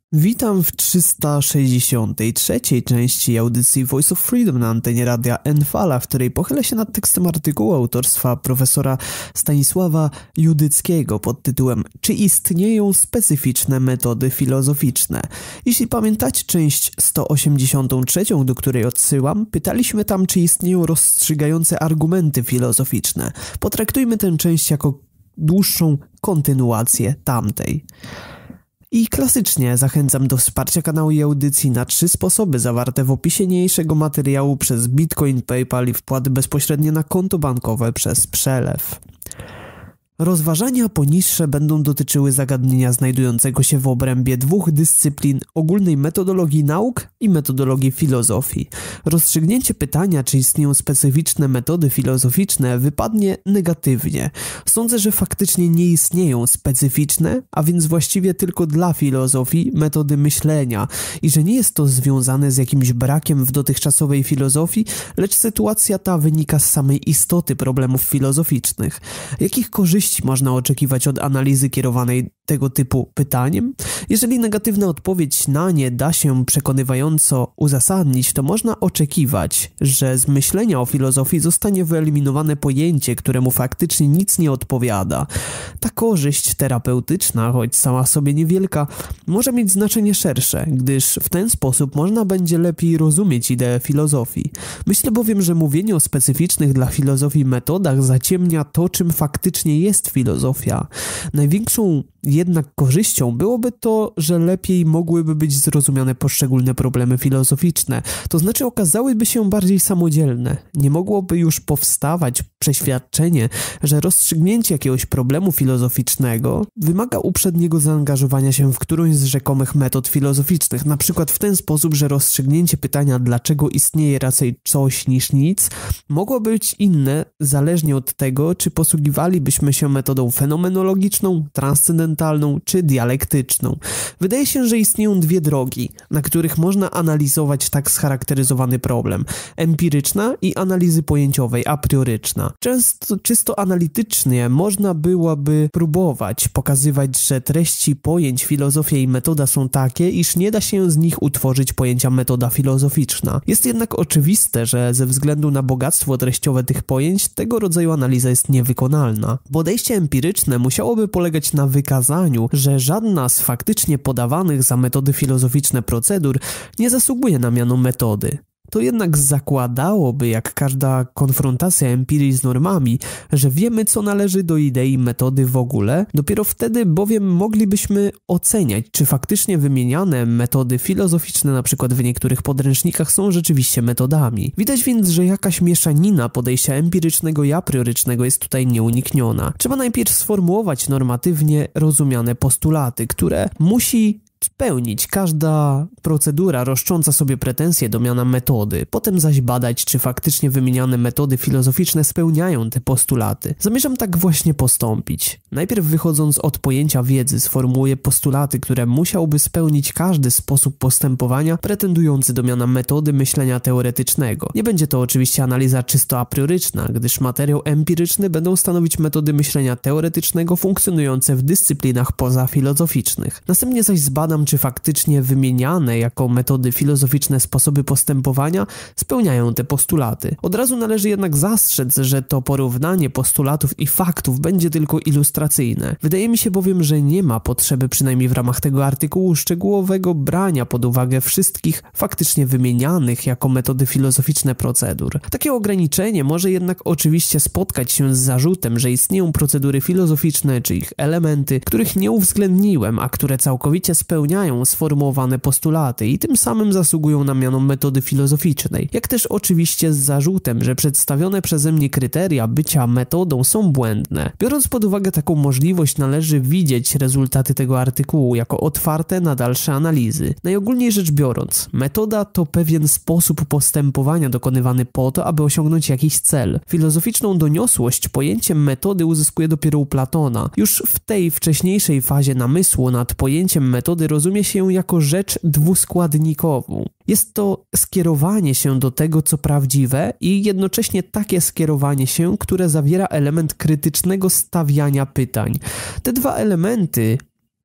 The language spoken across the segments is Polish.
Witam w 363. części audycji Voice of Freedom na antenie radia Enfala, w której pochylę się nad tekstem artykułu autorstwa profesora Stanisława Judyckiego pod tytułem Czy istnieją specyficzne metody filozoficzne? Jeśli pamiętacie część 183, do której odsyłam, pytaliśmy tam, czy istnieją rozstrzygające argumenty filozoficzne. Potraktujmy tę część jako dłuższą kontynuację tamtej. I klasycznie zachęcam do wsparcia kanału i audycji na 3 sposoby zawarte w opisie niniejszego materiału przez Bitcoin, PayPal i wpłaty bezpośrednie na konto bankowe przez przelew. Rozważania poniższe będą dotyczyły zagadnienia znajdującego się w obrębie 2 dyscyplin ogólnej metodologii nauk i metodologii filozofii. Rozstrzygnięcie pytania, czy istnieją specyficzne metody filozoficzne, wypadnie negatywnie. Sądzę, że faktycznie nie istnieją specyficzne, a więc właściwie tylko dla filozofii, metody myślenia i że nie jest to związane z jakimś brakiem w dotychczasowej filozofii, lecz sytuacja ta wynika z samej istoty problemów filozoficznych. Jakich korzyści można oczekiwać od analizy kierowanej tego typu pytaniem? Jeżeli negatywna odpowiedź na nie da się przekonywająco uzasadnić, to można oczekiwać, że z myślenia o filozofii zostanie wyeliminowane pojęcie, któremu faktycznie nic nie odpowiada. Ta korzyść terapeutyczna, choć sama sobie niewielka, może mieć znaczenie szersze, gdyż w ten sposób można będzie lepiej rozumieć ideę filozofii. Myślę bowiem, że mówienie o specyficznych dla filozofii metodach zaciemnia to, czym faktycznie jest filozofia. Największą jednak korzyścią byłoby to, że lepiej mogłyby być zrozumiane poszczególne problemy filozoficzne, to znaczy okazałyby się bardziej samodzielne. Nie mogłoby już powstawać przeświadczenie, że rozstrzygnięcie jakiegoś problemu filozoficznego wymaga uprzedniego zaangażowania się w którąś z rzekomych metod filozoficznych, na przykład w ten sposób, że rozstrzygnięcie pytania, dlaczego istnieje raczej coś niż nic, mogło być inne zależnie od tego, czy posługiwalibyśmy się metodą fenomenologiczną, transcendentalną czy dialektyczną. Wydaje się, że istnieją 2 drogi, na których można analizować tak scharakteryzowany problem. Empiryczna i analizy pojęciowej, a prioryczna. Często czysto analitycznie można byłoby próbować pokazywać, że treści pojęć filozofia i metoda są takie, iż nie da się z nich utworzyć pojęcia metoda filozoficzna. Jest jednak oczywiste, że ze względu na bogactwo treściowe tych pojęć, tego rodzaju analiza jest niewykonalna. Podejście empiryczne musiałoby polegać na wykazaniu, że żadna z faktycznie podawanych za metody filozoficzne procedur nie zasługuje na miano metody. To jednak zakładałoby, jak każda konfrontacja empirii z normami, że wiemy, co należy do idei metody w ogóle, dopiero wtedy bowiem moglibyśmy oceniać, czy faktycznie wymieniane metody filozoficzne, na przykład w niektórych podręcznikach, są rzeczywiście metodami. Widać więc, że jakaś mieszanina podejścia empirycznego i apriorycznego jest tutaj nieunikniona. Trzeba najpierw sformułować normatywnie rozumiane postulaty, które musi spełnić każda procedura roszcząca sobie pretensje do miana metody, potem zaś badać, czy faktycznie wymieniane metody filozoficzne spełniają te postulaty. Zamierzam tak właśnie postąpić. Najpierw wychodząc od pojęcia wiedzy sformułuję postulaty, które musiałby spełnić każdy sposób postępowania pretendujący do miana metody myślenia teoretycznego. Nie będzie to oczywiście analiza czysto aprioryczna, gdyż materiał empiryczny będą stanowić metody myślenia teoretycznego funkcjonujące w dyscyplinach pozafilozoficznych. Następnie zaś zbadam, czy faktycznie wymieniane jako metody filozoficzne sposoby postępowania spełniają te postulaty. Od razu należy jednak zastrzec, że to porównanie postulatów i faktów będzie tylko ilustracyjne. Wydaje mi się bowiem, że nie ma potrzeby, przynajmniej w ramach tego artykułu, szczegółowego brania pod uwagę wszystkich faktycznie wymienianych jako metody filozoficzne procedur. Takie ograniczenie może jednak oczywiście spotkać się z zarzutem, że istnieją procedury filozoficzne czy ich elementy, których nie uwzględniłem, a które całkowicie spełniają sformułowane postulaty i tym samym zasługują na miano metody filozoficznej, jak też oczywiście z zarzutem, że przedstawione przeze mnie kryteria bycia metodą są błędne. Biorąc pod uwagę taką możliwość, należy widzieć rezultaty tego artykułu jako otwarte na dalsze analizy. Najogólniej rzecz biorąc, metoda to pewien sposób postępowania dokonywany po to, aby osiągnąć jakiś cel. Filozoficzną doniosłość pojęciem metody uzyskuje dopiero u Platona. Już w tej wcześniejszej fazie namysłu nad pojęciem metody rozumie się jako rzecz dwuskładnikową. Jest to skierowanie się do tego, co prawdziwe i jednocześnie takie skierowanie się, które zawiera element krytycznego stawiania pytań. Te 2 elementy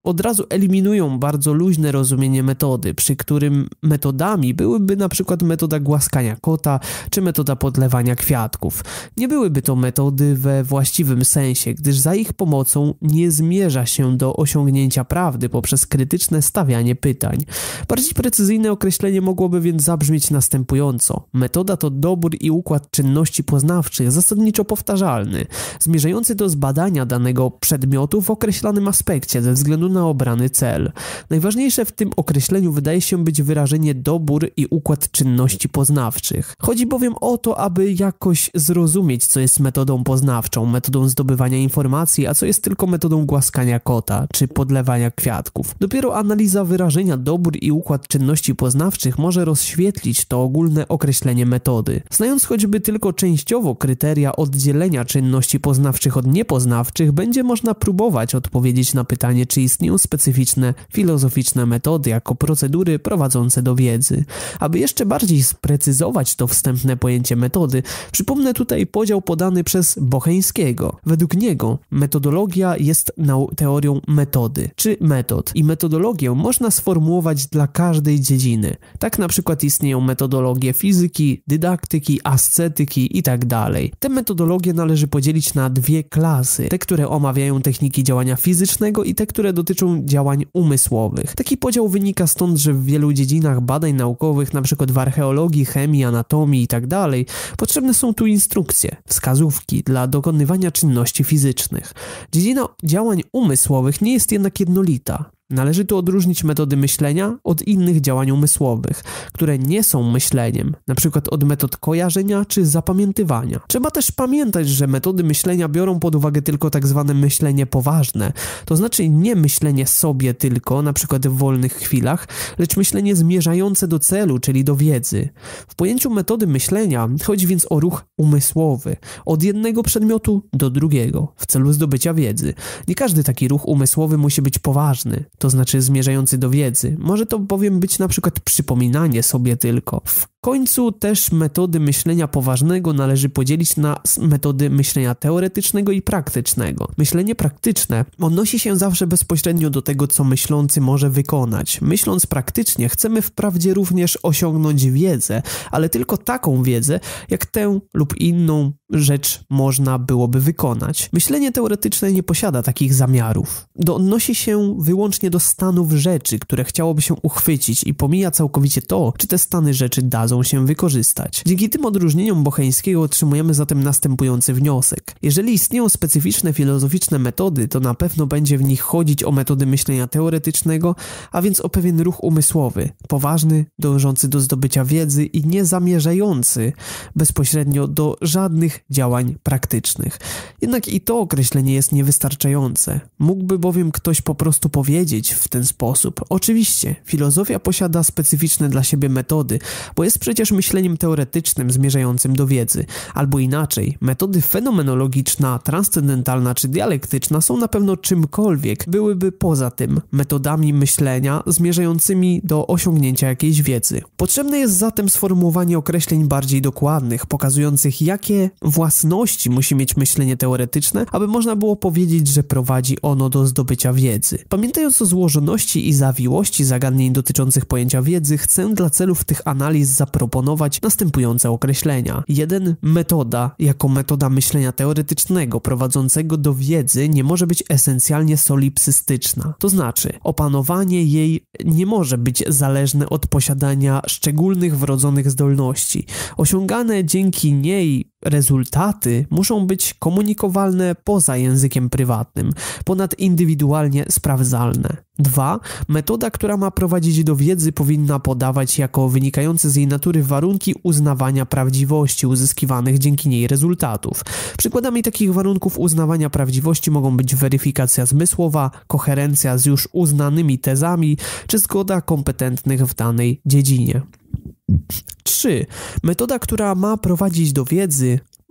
od razu eliminują bardzo luźne rozumienie metody, przy którym metodami byłyby na przykład metoda głaskania kota czy metoda podlewania kwiatków. Nie byłyby to metody we właściwym sensie, gdyż za ich pomocą nie zmierza się do osiągnięcia prawdy poprzez krytyczne stawianie pytań. Bardziej precyzyjne określenie mogłoby więc zabrzmieć następująco. Metoda to dobór i układ czynności poznawczych zasadniczo powtarzalny, zmierzający do zbadania danego przedmiotu w określonym aspekcie ze względu na obrany cel. Najważniejsze w tym określeniu wydaje się być wyrażenie dobór i układ czynności poznawczych. Chodzi bowiem o to, aby jakoś zrozumieć, co jest metodą poznawczą, metodą zdobywania informacji, a co jest tylko metodą głaskania kota czy podlewania kwiatków. Dopiero analiza wyrażenia dobór i układ czynności poznawczych może rozświetlić to ogólne określenie metody. Znając choćby tylko częściowo kryteria oddzielenia czynności poznawczych od niepoznawczych, będzie można próbować odpowiedzieć na pytanie, czy istnieją specyficzne filozoficzne metody jako procedury prowadzące do wiedzy. Aby jeszcze bardziej sprecyzować to wstępne pojęcie metody, przypomnę tutaj podział podany przez Bocheńskiego. Według niego metodologia jest teorią metody, czy metod i metodologię można sformułować dla każdej dziedziny. Tak na przykład istnieją metodologie fizyki, dydaktyki, ascetyki itd. Te metodologie należy podzielić na dwie klasy, te, które omawiają techniki działania fizycznego i te, które dotyczą działań umysłowych. Taki podział wynika stąd, że w wielu dziedzinach badań naukowych, np. w archeologii, chemii, anatomii itd. potrzebne są tu instrukcje, wskazówki dla dokonywania czynności fizycznych. Dziedzina działań umysłowych nie jest jednak jednolita. Należy tu odróżnić metody myślenia od innych działań umysłowych, które nie są myśleniem, np. od metod kojarzenia czy zapamiętywania. Trzeba też pamiętać, że metody myślenia biorą pod uwagę tylko tak zwane myślenie poważne, to znaczy nie myślenie sobie tylko, np. w wolnych chwilach, lecz myślenie zmierzające do celu, czyli do wiedzy. W pojęciu metody myślenia chodzi więc o ruch umysłowy, od jednego przedmiotu do drugiego, w celu zdobycia wiedzy. Nie każdy taki ruch umysłowy musi być poważny, to znaczy zmierzający do wiedzy. Może to bowiem być na przykład przypominanie sobie tylko. W końcu też metody myślenia poważnego należy podzielić na metody myślenia teoretycznego i praktycznego. Myślenie praktyczne odnosi się zawsze bezpośrednio do tego, co myślący może wykonać. Myśląc praktycznie, chcemy wprawdzie również osiągnąć wiedzę, ale tylko taką wiedzę, jak tę lub inną rzecz można byłoby wykonać. Myślenie teoretyczne nie posiada takich zamiarów. Odnosi się wyłącznie do stanów rzeczy, które chciałoby się uchwycić i pomija całkowicie to, czy te stany rzeczy dadzą się wykorzystać. Dzięki tym odróżnieniom Bocheńskiego otrzymujemy zatem następujący wniosek. Jeżeli istnieją specyficzne filozoficzne metody, to na pewno będzie w nich chodzić o metody myślenia teoretycznego, a więc o pewien ruch umysłowy, poważny, dążący do zdobycia wiedzy i nie zamierzający bezpośrednio do żadnych działań praktycznych. Jednak i to określenie jest niewystarczające. Mógłby bowiem ktoś po prostu powiedzieć w ten sposób: oczywiście, filozofia posiada specyficzne dla siebie metody, bo jest przecież myśleniem teoretycznym zmierzającym do wiedzy. Albo inaczej, metody fenomenologiczna, transcendentalna czy dialektyczna są na pewno czymkolwiek, byłyby poza tym metodami myślenia zmierzającymi do osiągnięcia jakiejś wiedzy. Potrzebne jest zatem sformułowanie określeń bardziej dokładnych, pokazujących, jakie własności musi mieć myślenie teoretyczne, aby można było powiedzieć, że prowadzi ono do zdobycia wiedzy. Pamiętając o złożoności i zawiłości zagadnień dotyczących pojęcia wiedzy, chcę dla celów tych analiz zaproponować następujące określenia. 1. Metoda jako metoda myślenia teoretycznego prowadzącego do wiedzy nie może być esencjalnie solipsystyczna. To znaczy, opanowanie jej nie może być zależne od posiadania szczególnych wrodzonych zdolności. Osiągane dzięki niej rezultaty muszą być komunikowalne poza językiem prywatnym, ponadindywidualnie sprawdzalne. 2. Metoda, która ma prowadzić do wiedzy, powinna podawać jako wynikające z jej natury warunki uznawania prawdziwości uzyskiwanych dzięki niej rezultatów. Przykładami takich warunków uznawania prawdziwości mogą być weryfikacja zmysłowa, koherencja z już uznanymi tezami, czy zgoda kompetentnych w danej dziedzinie. 3. Metoda, która ma prowadzić do wiedzy,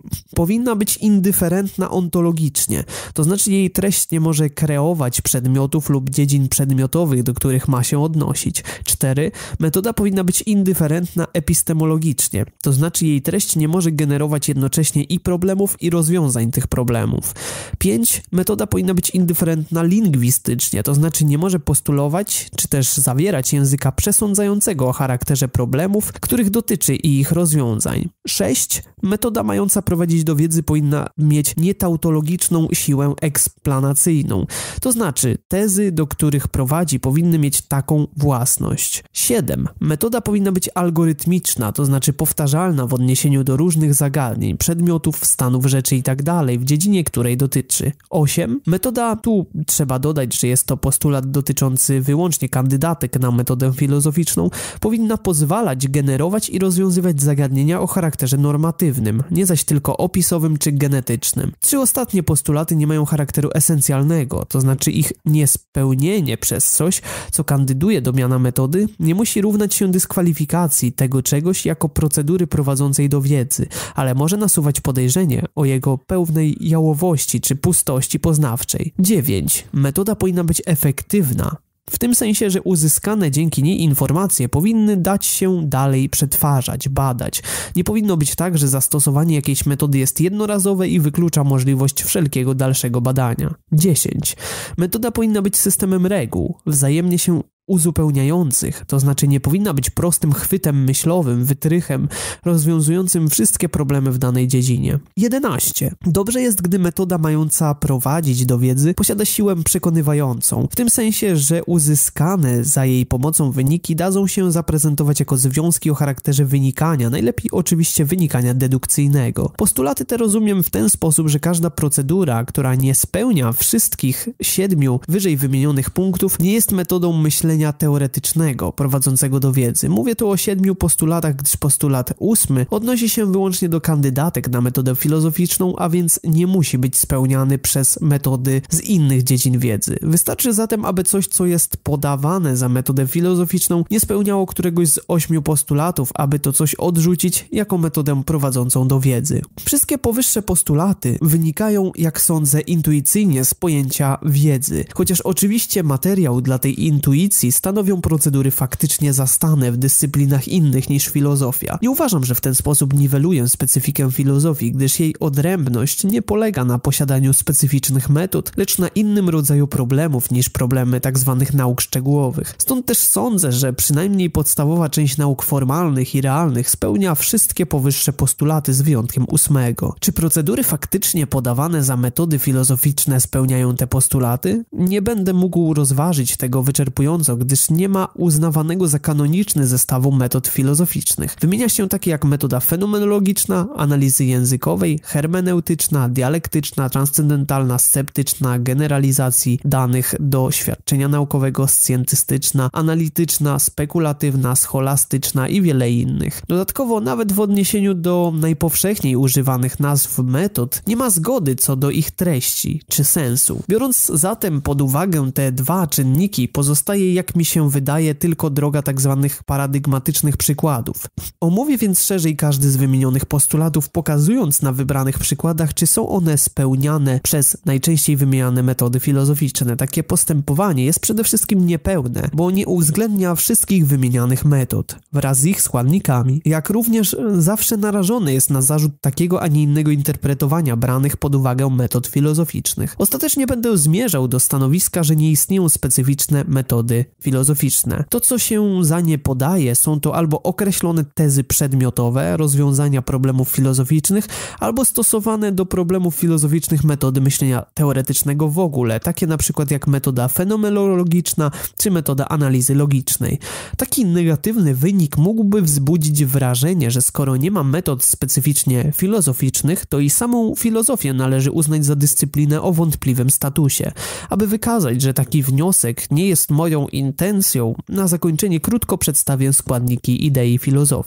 powinna być indyferentna ontologicznie, to znaczy jej treść nie może kreować przedmiotów lub dziedzin przedmiotowych, do których ma się odnosić. 4. Metoda powinna być indyferentna epistemologicznie, to znaczy jej treść nie może generować jednocześnie i problemów, i rozwiązań tych problemów. 5. Metoda powinna być indyferentna lingwistycznie, to znaczy nie może postulować, czy też zawierać języka przesądzającego o charakterze problemów, których dotyczy i ich rozwiązań. 6. Metoda mająca prowadzić do wiedzy powinna mieć nietautologiczną siłę eksplanacyjną, to znaczy tezy, do których prowadzi, powinny mieć taką własność. 7. Metoda powinna być algorytmiczna, to znaczy powtarzalna w odniesieniu do różnych zagadnień, przedmiotów, stanów rzeczy itd., w dziedzinie której dotyczy. 8. Metoda, tu trzeba dodać, że jest to postulat dotyczący wyłącznie kandydatek na metodę filozoficzną, powinna pozwalać generować i rozwiązywać zagadnienia o charakterze normatywnym, nie zaś tylko opisowym czy genetycznym. 3 ostatnie postulaty nie mają charakteru esencjalnego, to znaczy ich niespełnienie przez coś, co kandyduje do miana metody, nie musi równać się dyskwalifikacji tego czegoś jako procedury prowadzącej do wiedzy, ale może nasuwać podejrzenie o jego pełnej jałowości czy pustości poznawczej. 9. Metoda powinna być efektywna, w tym sensie, że uzyskane dzięki niej informacje powinny dać się dalej przetwarzać, badać. Nie powinno być tak, że zastosowanie jakiejś metody jest jednorazowe i wyklucza możliwość wszelkiego dalszego badania. 10. Metoda powinna być systemem reguł, wzajemnie się uzupełniających, to znaczy nie powinna być prostym chwytem myślowym, wytrychem rozwiązującym wszystkie problemy w danej dziedzinie. 11. Dobrze jest, gdy metoda mająca prowadzić do wiedzy posiada siłę przekonywającą, w tym sensie, że uzyskane za jej pomocą wyniki dadzą się zaprezentować jako związki o charakterze wynikania, najlepiej oczywiście wynikania dedukcyjnego. Postulaty te rozumiem w ten sposób, że każda procedura, która nie spełnia wszystkich 7 wyżej wymienionych punktów, nie jest metodą myślenia teoretycznego prowadzącego do wiedzy. Mówię tu o 7 postulatach, gdyż postulat 8 odnosi się wyłącznie do kandydatek na metodę filozoficzną, a więc nie musi być spełniany przez metody z innych dziedzin wiedzy. Wystarczy zatem, aby coś, co jest podawane za metodę filozoficzną, nie spełniało któregoś z 8 postulatów, aby to coś odrzucić jako metodę prowadzącą do wiedzy. Wszystkie powyższe postulaty wynikają, jak sądzę, intuicyjnie z pojęcia wiedzy, chociaż oczywiście materiał dla tej intuicji stanowią procedury faktycznie zastane w dyscyplinach innych niż filozofia. Nie uważam, że w ten sposób niweluję specyfikę filozofii, gdyż jej odrębność nie polega na posiadaniu specyficznych metod, lecz na innym rodzaju problemów niż problemy tzw. nauk szczegółowych. Stąd też sądzę, że przynajmniej podstawowa część nauk formalnych i realnych spełnia wszystkie powyższe postulaty z wyjątkiem 8. Czy procedury faktycznie podawane za metody filozoficzne spełniają te postulaty? Nie będę mógł rozważyć tego wyczerpująco, gdyż nie ma uznawanego za kanoniczny zestawu metod filozoficznych. Wymienia się takie jak metoda fenomenologiczna, analizy językowej, hermeneutyczna, dialektyczna, transcendentalna, sceptyczna, generalizacji danych, doświadczenia naukowego, scjentystyczna, analityczna, spekulatywna, scholastyczna i wiele innych. Dodatkowo nawet w odniesieniu do najpowszechniej używanych nazw metod nie ma zgody co do ich treści czy sensu. Biorąc zatem pod uwagę te 2 czynniki, pozostaje, jak mi się wydaje, tylko droga tzw. paradygmatycznych przykładów. Omówię więc szerzej każdy z wymienionych postulatów, pokazując na wybranych przykładach, czy są one spełniane przez najczęściej wymieniane metody filozoficzne. Takie postępowanie jest przede wszystkim niepełne, bo nie uwzględnia wszystkich wymienianych metod wraz z ich składnikami, jak również zawsze narażony jest na zarzut takiego, a nie innego interpretowania branych pod uwagę metod filozoficznych. Ostatecznie będę zmierzał do stanowiska, że nie istnieją specyficzne metody filozoficzne. To, co się za nie podaje, są to albo określone tezy przedmiotowe, rozwiązania problemów filozoficznych, albo stosowane do problemów filozoficznych metody myślenia teoretycznego w ogóle, takie na przykład jak metoda fenomenologiczna czy metoda analizy logicznej. Taki negatywny wynik mógłby wzbudzić wrażenie, że skoro nie ma metod specyficznie filozoficznych, to i samą filozofię należy uznać za dyscyplinę o wątpliwym statusie. Aby wykazać, że taki wniosek nie jest moją intencją, na zakończenie krótko przedstawię składniki idei filozofii.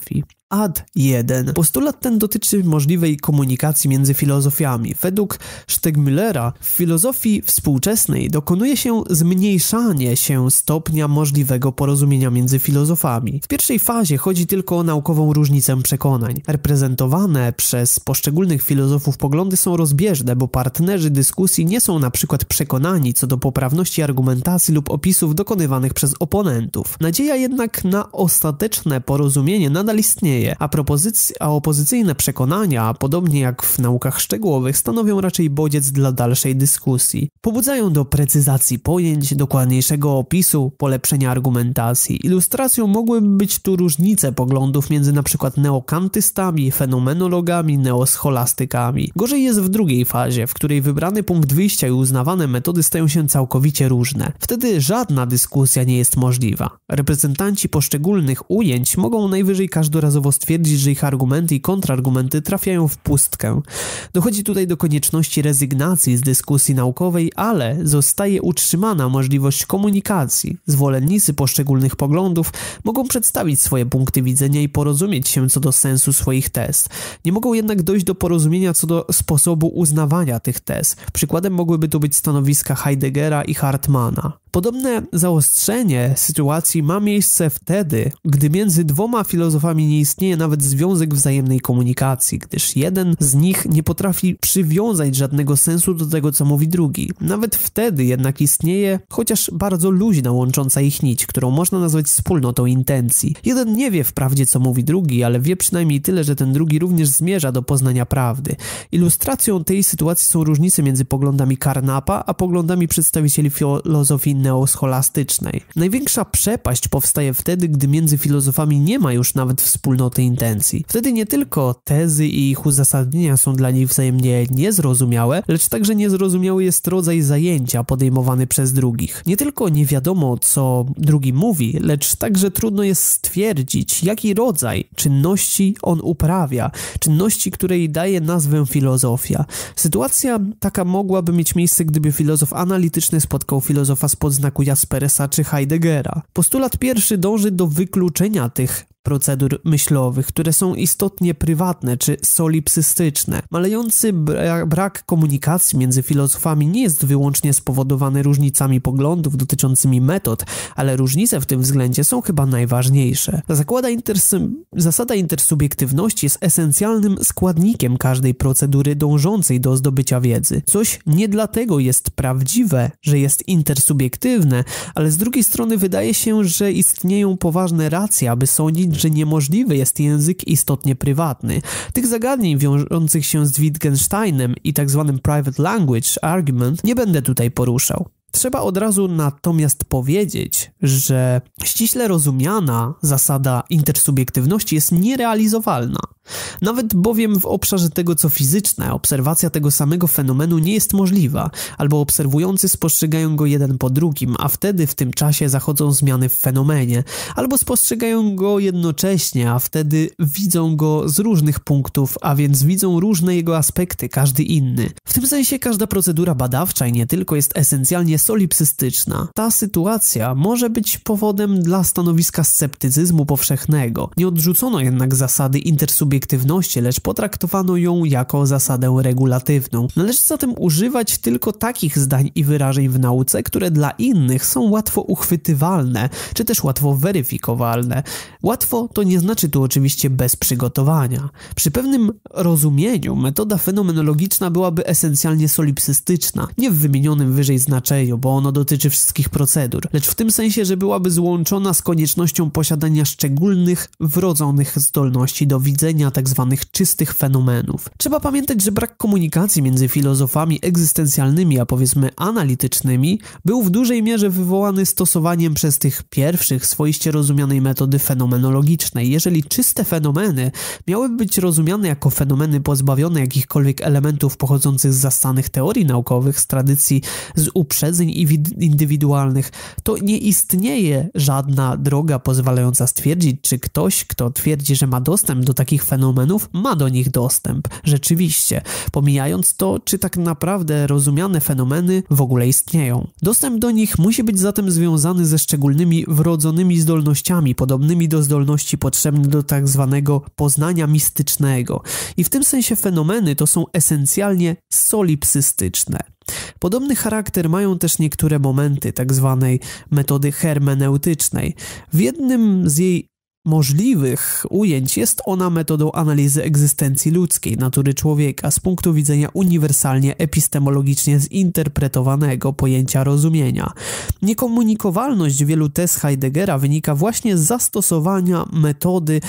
ad 1. Postulat ten dotyczy możliwej komunikacji między filozofiami. Według Stegmüllera w filozofii współczesnej dokonuje się zmniejszanie się stopnia możliwego porozumienia między filozofami. W pierwszej fazie chodzi tylko o naukową różnicę przekonań. Reprezentowane przez poszczególnych filozofów poglądy są rozbieżne, bo partnerzy dyskusji nie są na przykład przekonani co do poprawności argumentacji lub opisów dokonywanych przez oponentów. Nadzieja jednak na ostateczne porozumienie nadal istnieje, a opozycyjne przekonania, podobnie jak w naukach szczegółowych, stanowią raczej bodziec dla dalszej dyskusji. Pobudzają do precyzacji pojęć, dokładniejszego opisu, polepszenia argumentacji. Ilustracją mogłyby być tu różnice poglądów między np. neokantystami, fenomenologami, neoscholastykami. Gorzej jest w drugiej fazie, w której wybrany punkt wyjścia i uznawane metody stają się całkowicie różne. Wtedy żadna dyskusja nie jest możliwa. Reprezentanci poszczególnych ujęć mogą najwyżej każdorazowo stwierdzić, że ich argumenty i kontrargumenty trafiają w pustkę. Dochodzi tutaj do konieczności rezygnacji z dyskusji naukowej, ale zostaje utrzymana możliwość komunikacji. Zwolennicy poszczególnych poglądów mogą przedstawić swoje punkty widzenia i porozumieć się co do sensu swoich tez. Nie mogą jednak dojść do porozumienia co do sposobu uznawania tych tez. Przykładem mogłyby tu być stanowiska Heideggera i Hartmana. Podobne zaostrzenie sytuacji ma miejsce wtedy, gdy między dwoma filozofami nie istnieje nawet związek wzajemnej komunikacji, gdyż jeden z nich nie potrafi przywiązać żadnego sensu do tego, co mówi drugi. Nawet wtedy jednak istnieje chociaż bardzo luźna łącząca ich nić, którą można nazwać wspólnotą intencji. Jeden nie wie wprawdzie, co mówi drugi, ale wie przynajmniej tyle, że ten drugi również zmierza do poznania prawdy. Ilustracją tej sytuacji są różnice między poglądami Carnapa a poglądami przedstawicieli filozofii neoscholastycznej. Największa przepaść powstaje wtedy, gdy między filozofami nie ma już nawet wspólnoty intencji. Wtedy nie tylko tezy i ich uzasadnienia są dla nich wzajemnie niezrozumiałe, lecz także niezrozumiały jest rodzaj zajęcia podejmowany przez drugich. Nie tylko nie wiadomo, co drugi mówi, lecz także trudno jest stwierdzić, jaki rodzaj czynności on uprawia, czynności, której daje nazwę filozofia. Sytuacja taka mogłaby mieć miejsce, gdyby filozof analityczny spotkał filozofa spod znaku Jaspersa czy Heideggera. Postulat pierwszy dąży do wykluczenia tych procedur myślowych, które są istotnie prywatne czy solipsystyczne. Malejący brak komunikacji między filozofami nie jest wyłącznie spowodowany różnicami poglądów dotyczącymi metod, ale różnice w tym względzie są chyba najważniejsze. Zasada intersubiektywności jest esencjalnym składnikiem każdej procedury dążącej do zdobycia wiedzy. Coś nie dlatego jest prawdziwe, że jest intersubiektywne, ale z drugiej strony wydaje się, że istnieją poważne racje, aby sądzić, że niemożliwy jest język istotnie prywatny. Tych zagadnień wiążących się z Wittgensteinem i tzw. private language argument nie będę tutaj poruszał. Trzeba od razu natomiast powiedzieć, że ściśle rozumiana zasada intersubiektywności jest nierealizowalna. Nawet bowiem w obszarze tego, co fizyczne, obserwacja tego samego fenomenu nie jest możliwa, albo obserwujący spostrzegają go jeden po drugim, a wtedy w tym czasie zachodzą zmiany w fenomenie, albo spostrzegają go jednocześnie, a wtedy widzą go z różnych punktów, a więc widzą różne jego aspekty, każdy inny. W tym sensie każda procedura badawcza i nie tylko jest esencjalnie solipsystyczna. Ta sytuacja może być powodem dla stanowiska sceptycyzmu powszechnego. Nie odrzucono jednak zasady intersubiektywności, lecz potraktowano ją jako zasadę regulatywną. Należy zatem używać tylko takich zdań i wyrażeń w nauce, które dla innych są łatwo uchwytywalne, czy też łatwo weryfikowalne. Łatwo to nie znaczy tu oczywiście bez przygotowania. Przy pewnym rozumieniu metoda fenomenologiczna byłaby esencjalnie solipsystyczna, nie w wymienionym wyżej znaczeniu, bo ono dotyczy wszystkich procedur, lecz w tym sensie, że byłaby złączona z koniecznością posiadania szczególnych, wrodzonych zdolności do widzenia tzw. czystych fenomenów. Trzeba pamiętać, że brak komunikacji między filozofami egzystencjalnymi, a powiedzmy analitycznymi, był w dużej mierze wywołany stosowaniem przez tych pierwszych swoiście rozumianej metody fenomenologicznej. Jeżeli czyste fenomeny miałyby być rozumiane jako fenomeny pozbawione jakichkolwiek elementów pochodzących z zastanych teorii naukowych, z tradycji, z uprzedzeń indywidualnych, to nie istnieje żadna droga pozwalająca stwierdzić, czy ktoś, kto twierdzi, że ma dostęp do takich fenomenów, fenomenów, ma do nich dostęp. Rzeczywiście, pomijając to, czy tak naprawdę rozumiane fenomeny w ogóle istnieją. Dostęp do nich musi być zatem związany ze szczególnymi wrodzonymi zdolnościami, podobnymi do zdolności potrzebnych do tak zwanego poznania mistycznego. I w tym sensie fenomeny to są esencjalnie solipsystyczne. Podobny charakter mają też niektóre momenty tak zwanej metody hermeneutycznej. W jednym z jej możliwych ujęć jest ona metodą analizy egzystencji ludzkiej, natury człowieka z punktu widzenia uniwersalnie epistemologicznie zinterpretowanego pojęcia rozumienia. Niekomunikowalność wielu tez Heideggera wynika właśnie z zastosowania metody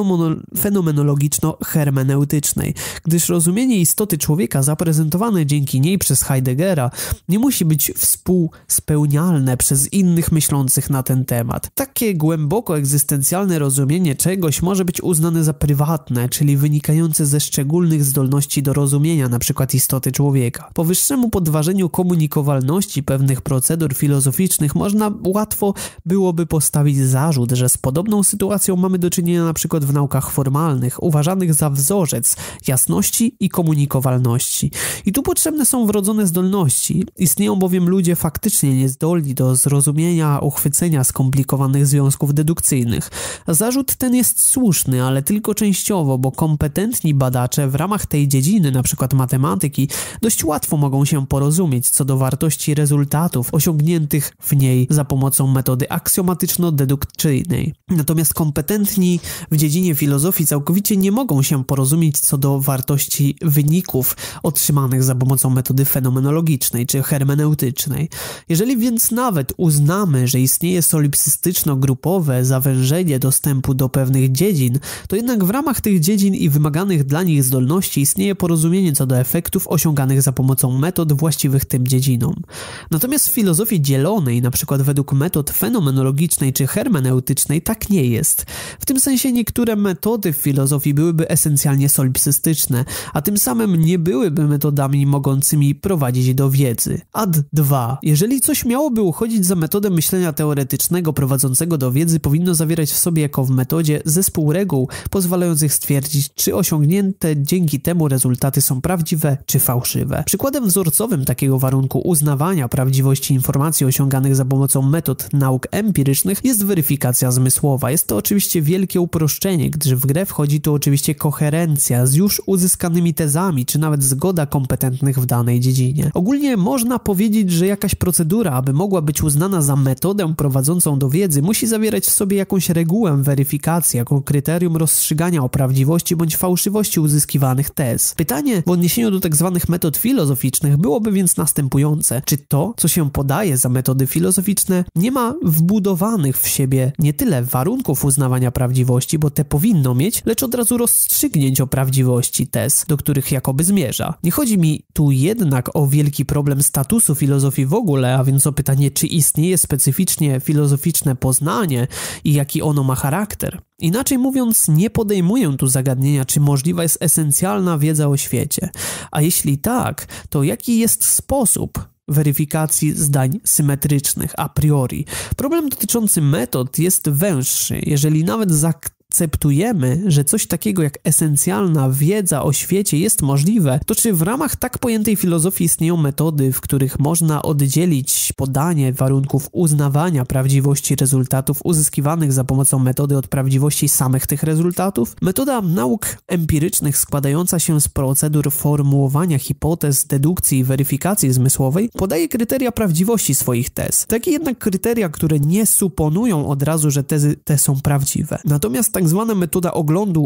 fenomenologiczno-hermeneutycznej, gdyż rozumienie istoty człowieka zaprezentowane dzięki niej przez Heideggera nie musi być współspełnialne przez innych myślących na ten temat. Takie głęboko egzystencjalne rozumienie czegoś może być uznane za prywatne, czyli wynikające ze szczególnych zdolności do rozumienia np. istoty człowieka. Powyższemu podważeniu komunikowalności pewnych procedur filozoficznych można łatwo byłoby postawić zarzut, że z podobną sytuacją mamy do czynienia np. w naukach formalnych, uważanych za wzorzec jasności i komunikowalności. I tu potrzebne są wrodzone zdolności. Istnieją bowiem ludzie faktycznie niezdolni do zrozumienia, uchwycenia skomplikowanych związków dedukcyjnych. Zarzut ten jest słuszny, ale tylko częściowo, bo kompetentni badacze w ramach tej dziedziny, np. matematyki, dość łatwo mogą się porozumieć co do wartości rezultatów osiągniętych w niej za pomocą metody aksjomatyczno-dedukcyjnej. Natomiast kompetentni w dziedzinie filozofii całkowicie nie mogą się porozumieć co do wartości wyników otrzymanych za pomocą metody fenomenologicznej czy hermeneutycznej. Jeżeli więc nawet uznamy, że istnieje solipsystyczno-grupowe zawężenie dostępu do pewnych dziedzin, to jednak w ramach tych dziedzin i wymaganych dla nich zdolności istnieje porozumienie co do efektów osiąganych za pomocą metod właściwych tym dziedzinom. Natomiast w filozofii dzielonej, np. według metod fenomenologicznej czy hermeneutycznej, tak nie jest. W tym sensie niektóre metody w filozofii byłyby esencjalnie solipsystyczne, a tym samym nie byłyby metodami mogącymi prowadzić do wiedzy. Ad 2. Jeżeli coś miałoby uchodzić za metodę myślenia teoretycznego prowadzącego do wiedzy, powinno zawierać w sobie jako w metodzie zespół reguł pozwalających stwierdzić, czy osiągnięte dzięki temu rezultaty są prawdziwe czy fałszywe. Przykładem wzorcowym takiego warunku uznawania prawdziwości informacji osiąganych za pomocą metod nauk empirycznych jest weryfikacja zmysłowa. Jest to oczywiście wielkie uproszczenie, gdyż w grę wchodzi tu oczywiście koherencja z już uzyskanymi tezami, czy nawet zgoda kompetentnych w danej dziedzinie. Ogólnie można powiedzieć, że jakaś procedura, aby mogła być uznana za metodę prowadzącą do wiedzy, musi zawierać w sobie jakąś regułę weryfikacji, jako kryterium rozstrzygania o prawdziwości bądź fałszywości uzyskiwanych tez. Pytanie w odniesieniu do tzw. metod filozoficznych byłoby więc następujące. Czy to, co się podaje za metody filozoficzne, nie ma wbudowanych w siebie nie tyle warunków uznawania prawdziwości, bo te powinno mieć, lecz od razu rozstrzygnięć o prawdziwości tez, do których jakoby zmierza. Nie chodzi mi tu jednak o wielki problem statusu filozofii w ogóle, a więc o pytanie, czy istnieje specyficznie filozoficzne poznanie i jaki ono ma charakter. Inaczej mówiąc, nie podejmuję tu zagadnienia, czy możliwa jest esencjalna wiedza o świecie. A jeśli tak, to jaki jest sposób weryfikacji zdań symetrycznych a priori? Problem dotyczący metod jest węższy. Jeżeli nawet akceptujemy, że coś takiego jak esencjalna wiedza o świecie jest możliwe, to czy w ramach tak pojętej filozofii istnieją metody, w których można oddzielić podanie warunków uznawania prawdziwości rezultatów uzyskiwanych za pomocą metody od prawdziwości samych tych rezultatów? Metoda nauk empirycznych składająca się z procedur formułowania hipotez, dedukcji i weryfikacji zmysłowej podaje kryteria prawdziwości swoich tez. Takie jednak kryteria, które nie suponują od razu, że tezy te są prawdziwe. Natomiast tak zwana metoda oglądu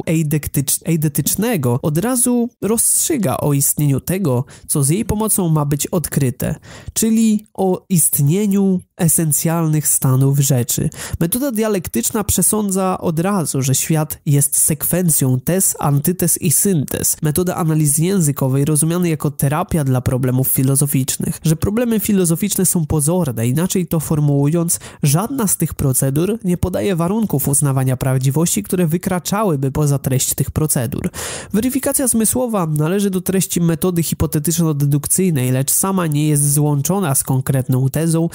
eidetycznego od razu rozstrzyga o istnieniu tego, co z jej pomocą ma być odkryte, czyli o istnieniu esencjalnych stanów rzeczy. Metoda dialektyczna przesądza od razu, że świat jest sekwencją tez, antytez i syntez. Metoda analizy językowej rozumiana jako terapia dla problemów filozoficznych, że problemy filozoficzne są pozorne, inaczej to formułując, żadna z tych procedur nie podaje warunków uznawania prawdziwości, które wykraczałyby poza treść tych procedur. Weryfikacja zmysłowa należy do treści metody hipotetyczno-dedukcyjnej, lecz sama nie jest złączona z konkretną tezą na temat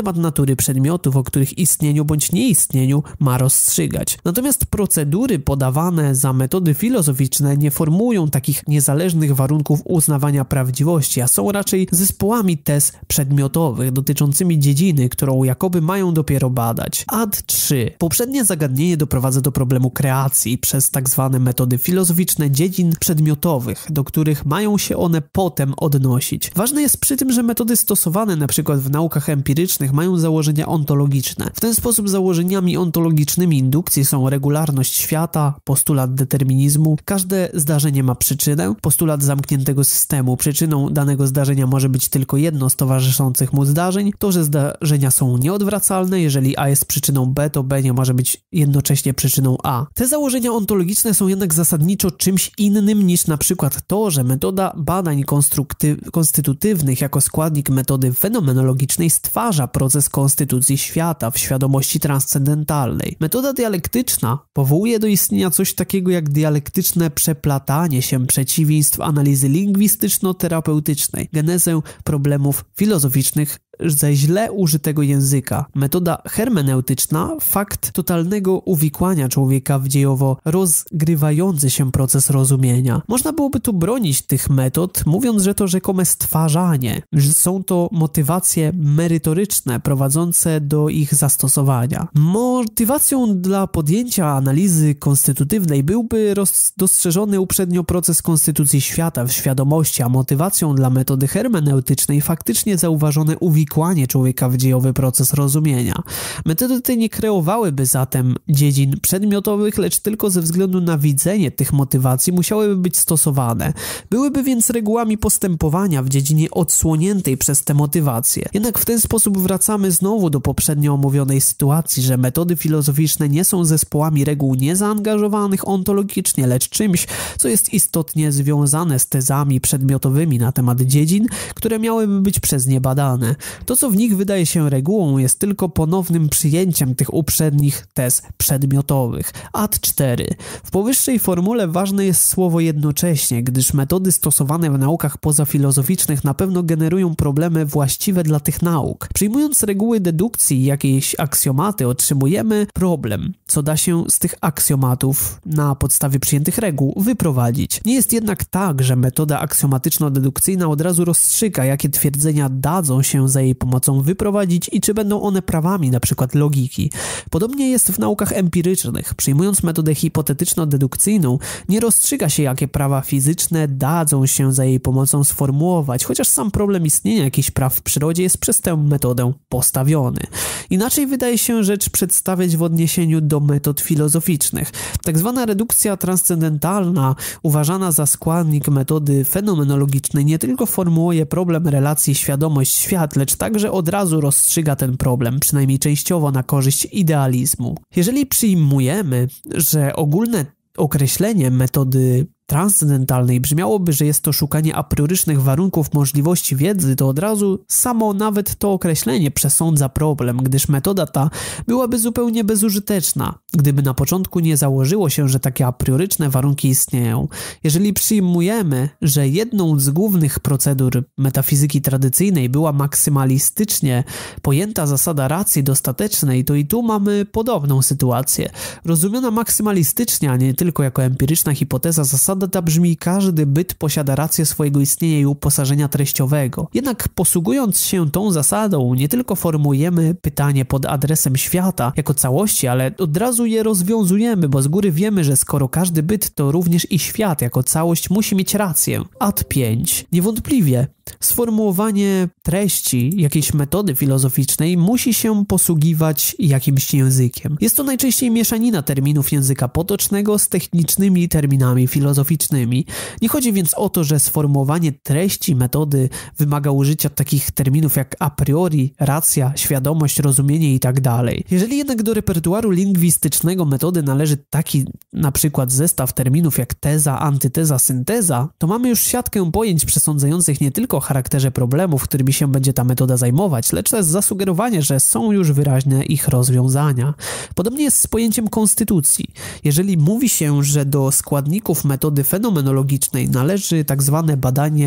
temat natury przedmiotów, o których istnieniu bądź nieistnieniu ma rozstrzygać. Natomiast procedury podawane za metody filozoficzne nie formułują takich niezależnych warunków uznawania prawdziwości, a są raczej zespołami tez przedmiotowych dotyczącymi dziedziny, którą jakoby mają dopiero badać. Ad 3. Poprzednie zagadnienie doprowadza do problemu kreacji przez tak zwane metody filozoficzne dziedzin przedmiotowych, do których mają się one potem odnosić. Ważne jest przy tym, że metody stosowane np. w naukach empirycznych mają założenia ontologiczne. W ten sposób założeniami ontologicznymi indukcji są regularność świata, postulat determinizmu, każde zdarzenie ma przyczynę, postulat zamkniętego systemu. Przyczyną danego zdarzenia może być tylko jedno z towarzyszących mu zdarzeń, to, że zdarzenia są nieodwracalne, jeżeli A jest przyczyną B, to B nie może być jednocześnie przyczyną A. Te założenia ontologiczne są jednak zasadniczo czymś innym niż na przykład to, że metoda badań konstytutywnych jako składnik metody fenomenologicznej stwarza proces konstytucji świata w świadomości transcendentalnej. Metoda dialektyczna powołuje do istnienia coś takiego jak dialektyczne przeplatanie się przeciwieństw analizy lingwistyczno-terapeutycznej, genezę problemów filozoficznych ze źle użytego języka. Metoda hermeneutyczna, fakt totalnego uwikłania człowieka w dziejowo rozgrywający się proces rozumienia. Można byłoby tu bronić tych metod, mówiąc, że to rzekome stwarzanie, że są to motywacje merytoryczne prowadzące do ich zastosowania. Motywacją dla podjęcia analizy konstytutywnej byłby dostrzeżony uprzednio proces konstytucji świata w świadomości, a motywacją dla metody hermeneutycznej faktycznie zauważone uwikłanie człowieka w dziejowy proces rozumienia. Metody te nie kreowałyby zatem dziedzin przedmiotowych, lecz tylko ze względu na widzenie tych motywacji musiałyby być stosowane. Byłyby więc regułami postępowania w dziedzinie odsłoniętej przez te motywacje. Jednak w ten sposób wracamy znowu do poprzednio omówionej sytuacji, że metody filozoficzne nie są zespołami reguł niezaangażowanych ontologicznie, lecz czymś, co jest istotnie związane z tezami przedmiotowymi na temat dziedzin, które miałyby być przez nie badane. To, co w nich wydaje się regułą, jest tylko ponownym przyjęciem tych uprzednich tez przedmiotowych. Ad 4. W powyższej formule ważne jest słowo jednocześnie, gdyż metody stosowane w naukach pozafilozoficznych na pewno generują problemy właściwe dla tych nauk. Przyjmując reguły dedukcji i jakieś aksjomaty, otrzymujemy problem, co da się z tych aksjomatów na podstawie przyjętych reguł wyprowadzić. Nie jest jednak tak, że metoda aksjomatyczno-dedukcyjna od razu rozstrzyga, jakie twierdzenia dadzą się za jej pomocą wyprowadzić i czy będą one prawami np. logiki. Podobnie jest w naukach empirycznych. Przyjmując metodę hipotetyczno-dedukcyjną, nie rozstrzyga się, jakie prawa fizyczne dadzą się za jej pomocą sformułować, chociaż sam problem istnienia jakichś praw w przyrodzie jest przez tę metodę postawiony. Inaczej wydaje się rzecz przedstawiać w odniesieniu do metod filozoficznych. Tak zwana redukcja transcendentalna, uważana za składnik metody fenomenologicznej, nie tylko formułuje problem relacji świadomość-świat, lecz także od razu rozstrzyga ten problem, przynajmniej częściowo na korzyść idealizmu. Jeżeli przyjmujemy, że ogólne określenie metody transcendentalnej brzmiałoby, że jest to szukanie a priorycznych warunków możliwości wiedzy, to od razu samo nawet to określenie przesądza problem, gdyż metoda ta byłaby zupełnie bezużyteczna, gdyby na początku nie założyło się, że takie a prioryczne warunki istnieją. Jeżeli przyjmujemy, że jedną z głównych procedur metafizyki tradycyjnej była maksymalistycznie pojęta zasada racji dostatecznej, to i tu mamy podobną sytuację. Rozumiana maksymalistycznie, a nie tylko jako empiryczna hipoteza zasada ta brzmi: każdy byt posiada rację swojego istnienia i uposażenia treściowego. Jednak posługując się tą zasadą, nie tylko formułujemy pytanie pod adresem świata jako całości, ale od razu je rozwiązujemy, bo z góry wiemy, że skoro każdy byt, to również i świat jako całość musi mieć rację. Ad 5. Niewątpliwie sformułowanie treści jakiejś metody filozoficznej musi się posługiwać jakimś językiem. Jest to najczęściej mieszanina terminów języka potocznego z technicznymi terminami filozoficznymi. Nie chodzi więc o to, że sformułowanie treści metody wymaga użycia takich terminów jak a priori, racja, świadomość, rozumienie itd. Jeżeli jednak do repertuaru lingwistycznego metody należy taki na przykład zestaw terminów jak teza, antyteza, synteza, to mamy już siatkę pojęć przesądzających nie tylko o charakterze problemów, którymi się będzie ta metoda zajmować, lecz też zasugerowanie, że są już wyraźne ich rozwiązania. Podobnie jest z pojęciem konstytucji. Jeżeli mówi się, że do składników metody fenomenologicznej należy tak zwane badanie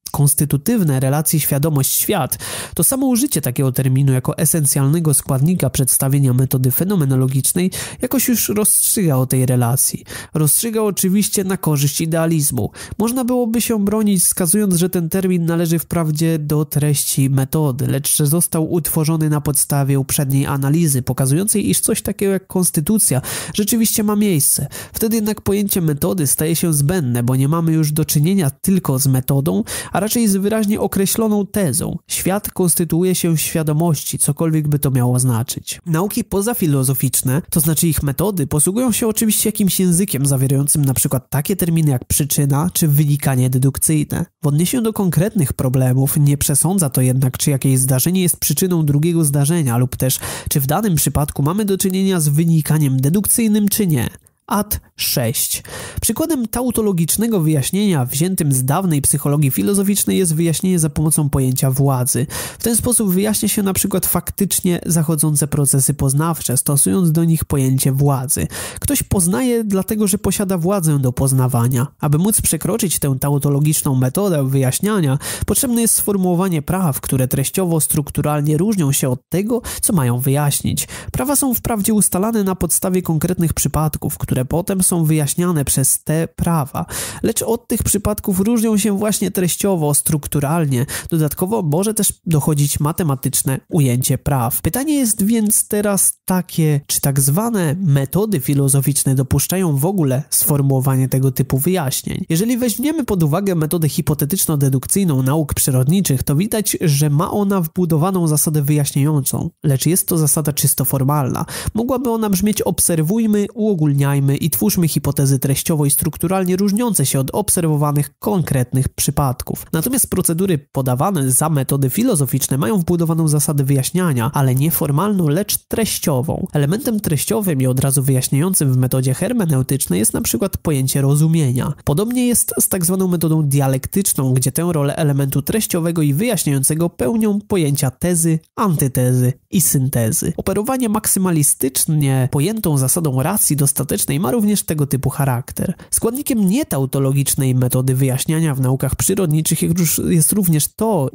konstytutywne relacji świadomość-świat, to samo użycie takiego terminu jako esencjalnego składnika przedstawienia metody fenomenologicznej jakoś już rozstrzyga o tej relacji. Rozstrzyga oczywiście na korzyść idealizmu. Można byłoby się bronić, wskazując, że ten termin należy wprawdzie do treści metody, lecz że został utworzony na podstawie uprzedniej analizy, pokazującej, iż coś takiego jak konstytucja rzeczywiście ma miejsce. Wtedy jednak pojęcie metody staje się zbędne, bo nie mamy już do czynienia tylko z metodą, a raczej z wyraźnie określoną tezą. Świat konstytuuje się w świadomości, cokolwiek by to miało znaczyć. Nauki pozafilozoficzne, to znaczy ich metody, posługują się oczywiście jakimś językiem zawierającym na przykład takie terminy jak przyczyna czy wynikanie dedukcyjne. W odniesieniu do konkretnych problemów nie przesądza to jednak, czy jakieś zdarzenie jest przyczyną drugiego zdarzenia lub też czy w danym przypadku mamy do czynienia z wynikaniem dedukcyjnym czy nie. Ad 6. Przykładem tautologicznego wyjaśnienia wziętym z dawnej psychologii filozoficznej jest wyjaśnienie za pomocą pojęcia władzy. W ten sposób wyjaśnia się na przykład faktycznie zachodzące procesy poznawcze, stosując do nich pojęcie władzy. Ktoś poznaje dlatego, że posiada władzę do poznawania. Aby móc przekroczyć tę tautologiczną metodę wyjaśniania, potrzebne jest sformułowanie praw, które treściowo, strukturalnie różnią się od tego, co mają wyjaśnić. Prawa są wprawdzie ustalane na podstawie konkretnych przypadków, które potem są wyjaśniane przez te prawa, lecz od tych przypadków różnią się właśnie treściowo, strukturalnie. Dodatkowo może też dochodzić matematyczne ujęcie praw. Pytanie jest więc teraz takie, czy tak zwane metody filozoficzne dopuszczają w ogóle sformułowanie tego typu wyjaśnień? Jeżeli weźmiemy pod uwagę metodę hipotetyczno-dedukcyjną nauk przyrodniczych, to widać, że ma ona wbudowaną zasadę wyjaśniającą, lecz jest to zasada czysto formalna. Mogłaby ona brzmieć: obserwujmy, uogólniajmy i twórzmy hipotezy treściowo i strukturalnie różniące się od obserwowanych konkretnych przypadków. Natomiast procedury podawane za metody filozoficzne mają wbudowaną zasadę wyjaśniania, ale nie formalną, lecz treściową. Elementem treściowym i od razu wyjaśniającym w metodzie hermeneutycznej jest na przykład pojęcie rozumienia. Podobnie jest z tak zwaną metodą dialektyczną, gdzie tę rolę elementu treściowego i wyjaśniającego pełnią pojęcia tezy, antytezy i syntezy. Operowanie maksymalistycznie pojętą zasadą racji dostatecznej ma również tego typu charakter. Składnikiem nietautologicznej metody wyjaśniania w naukach przyrodniczych jest również to,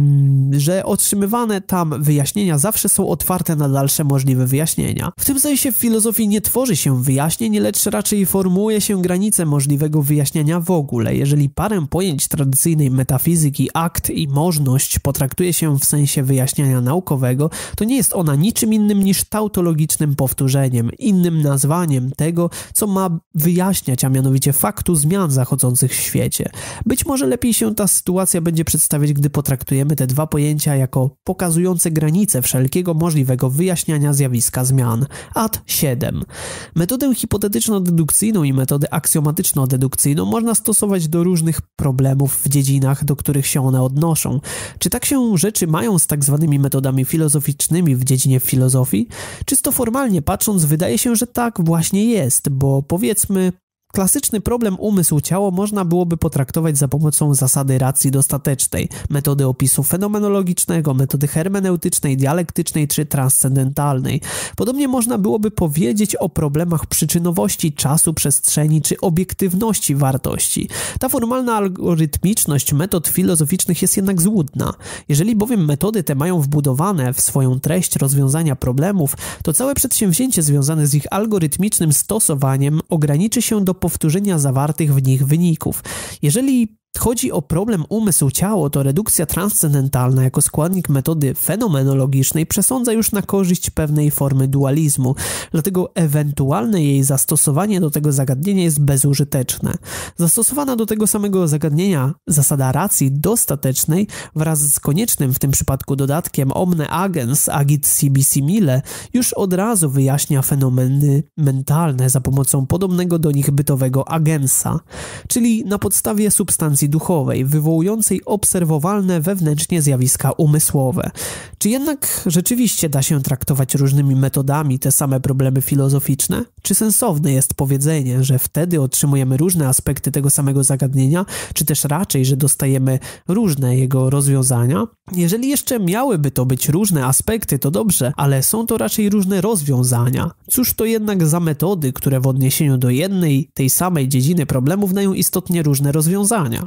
że otrzymywane tam wyjaśnienia zawsze są otwarte na dalsze możliwe wyjaśnienia. W tym sensie w filozofii nie tworzy się wyjaśnień, lecz raczej formułuje się granice możliwego wyjaśniania w ogóle. Jeżeli parę pojęć tradycyjnej metafizyki, akt i możność potraktuje się w sensie wyjaśniania naukowego, to nie jest ona niczym innym niż tautologicznym powtórzeniem, innym nazwaniem tego, co ma wyjaśniać, a mianowicie faktu zmian zachodzących w świecie. Być może lepiej się ta sytuacja będzie przedstawiać, gdy potraktujemy te dwa pojęcia jako pokazujące granice wszelkiego możliwego wyjaśniania zjawiska zmian. Ad 7. Metodę hipotetyczno-dedukcyjną i metodę aksjomatyczno-dedukcyjną można stosować do różnych problemów w dziedzinach, do których się one odnoszą. Czy tak się rzeczy mają z tak zwanymi metodami filozoficznymi w dziedzinie filozofii? Czysto formalnie patrząc, wydaje się, że tak właśnie jest, bo powiedzmy, klasyczny problem umysł-ciało można byłoby potraktować za pomocą zasady racji dostatecznej, metody opisu fenomenologicznego, metody hermeneutycznej, dialektycznej czy transcendentalnej. Podobnie można byłoby powiedzieć o problemach przyczynowości, czasu, przestrzeni czy obiektywności wartości. Ta formalna algorytmiczność metod filozoficznych jest jednak złudna. Jeżeli bowiem metody te mają wbudowane w swoją treść rozwiązania problemów, to całe przedsięwzięcie związane z ich algorytmicznym stosowaniem ograniczy się do powtórzenia zawartych w nich wyników. Jeżeli chodzi o problem umysł-ciało, to redukcja transcendentalna jako składnik metody fenomenologicznej przesądza już na korzyść pewnej formy dualizmu, dlatego ewentualne jej zastosowanie do tego zagadnienia jest bezużyteczne. Zastosowana do tego samego zagadnienia zasada racji dostatecznej wraz z koniecznym w tym przypadku dodatkiem omne agens agit sibi simile już od razu wyjaśnia fenomeny mentalne za pomocą podobnego do nich bytowego agensa, czyli na podstawie substancji duchowej, wywołującej obserwowalne wewnętrznie zjawiska umysłowe. Czy jednak rzeczywiście da się traktować różnymi metodami te same problemy filozoficzne? Czy sensowne jest powiedzenie, że wtedy otrzymujemy różne aspekty tego samego zagadnienia, czy też raczej, że dostajemy różne jego rozwiązania? Jeżeli jeszcze miałyby to być różne aspekty, to dobrze, ale są to raczej różne rozwiązania. Cóż to jednak za metody, które w odniesieniu do jednej, tej samej dziedziny problemów dają istotnie różne rozwiązania?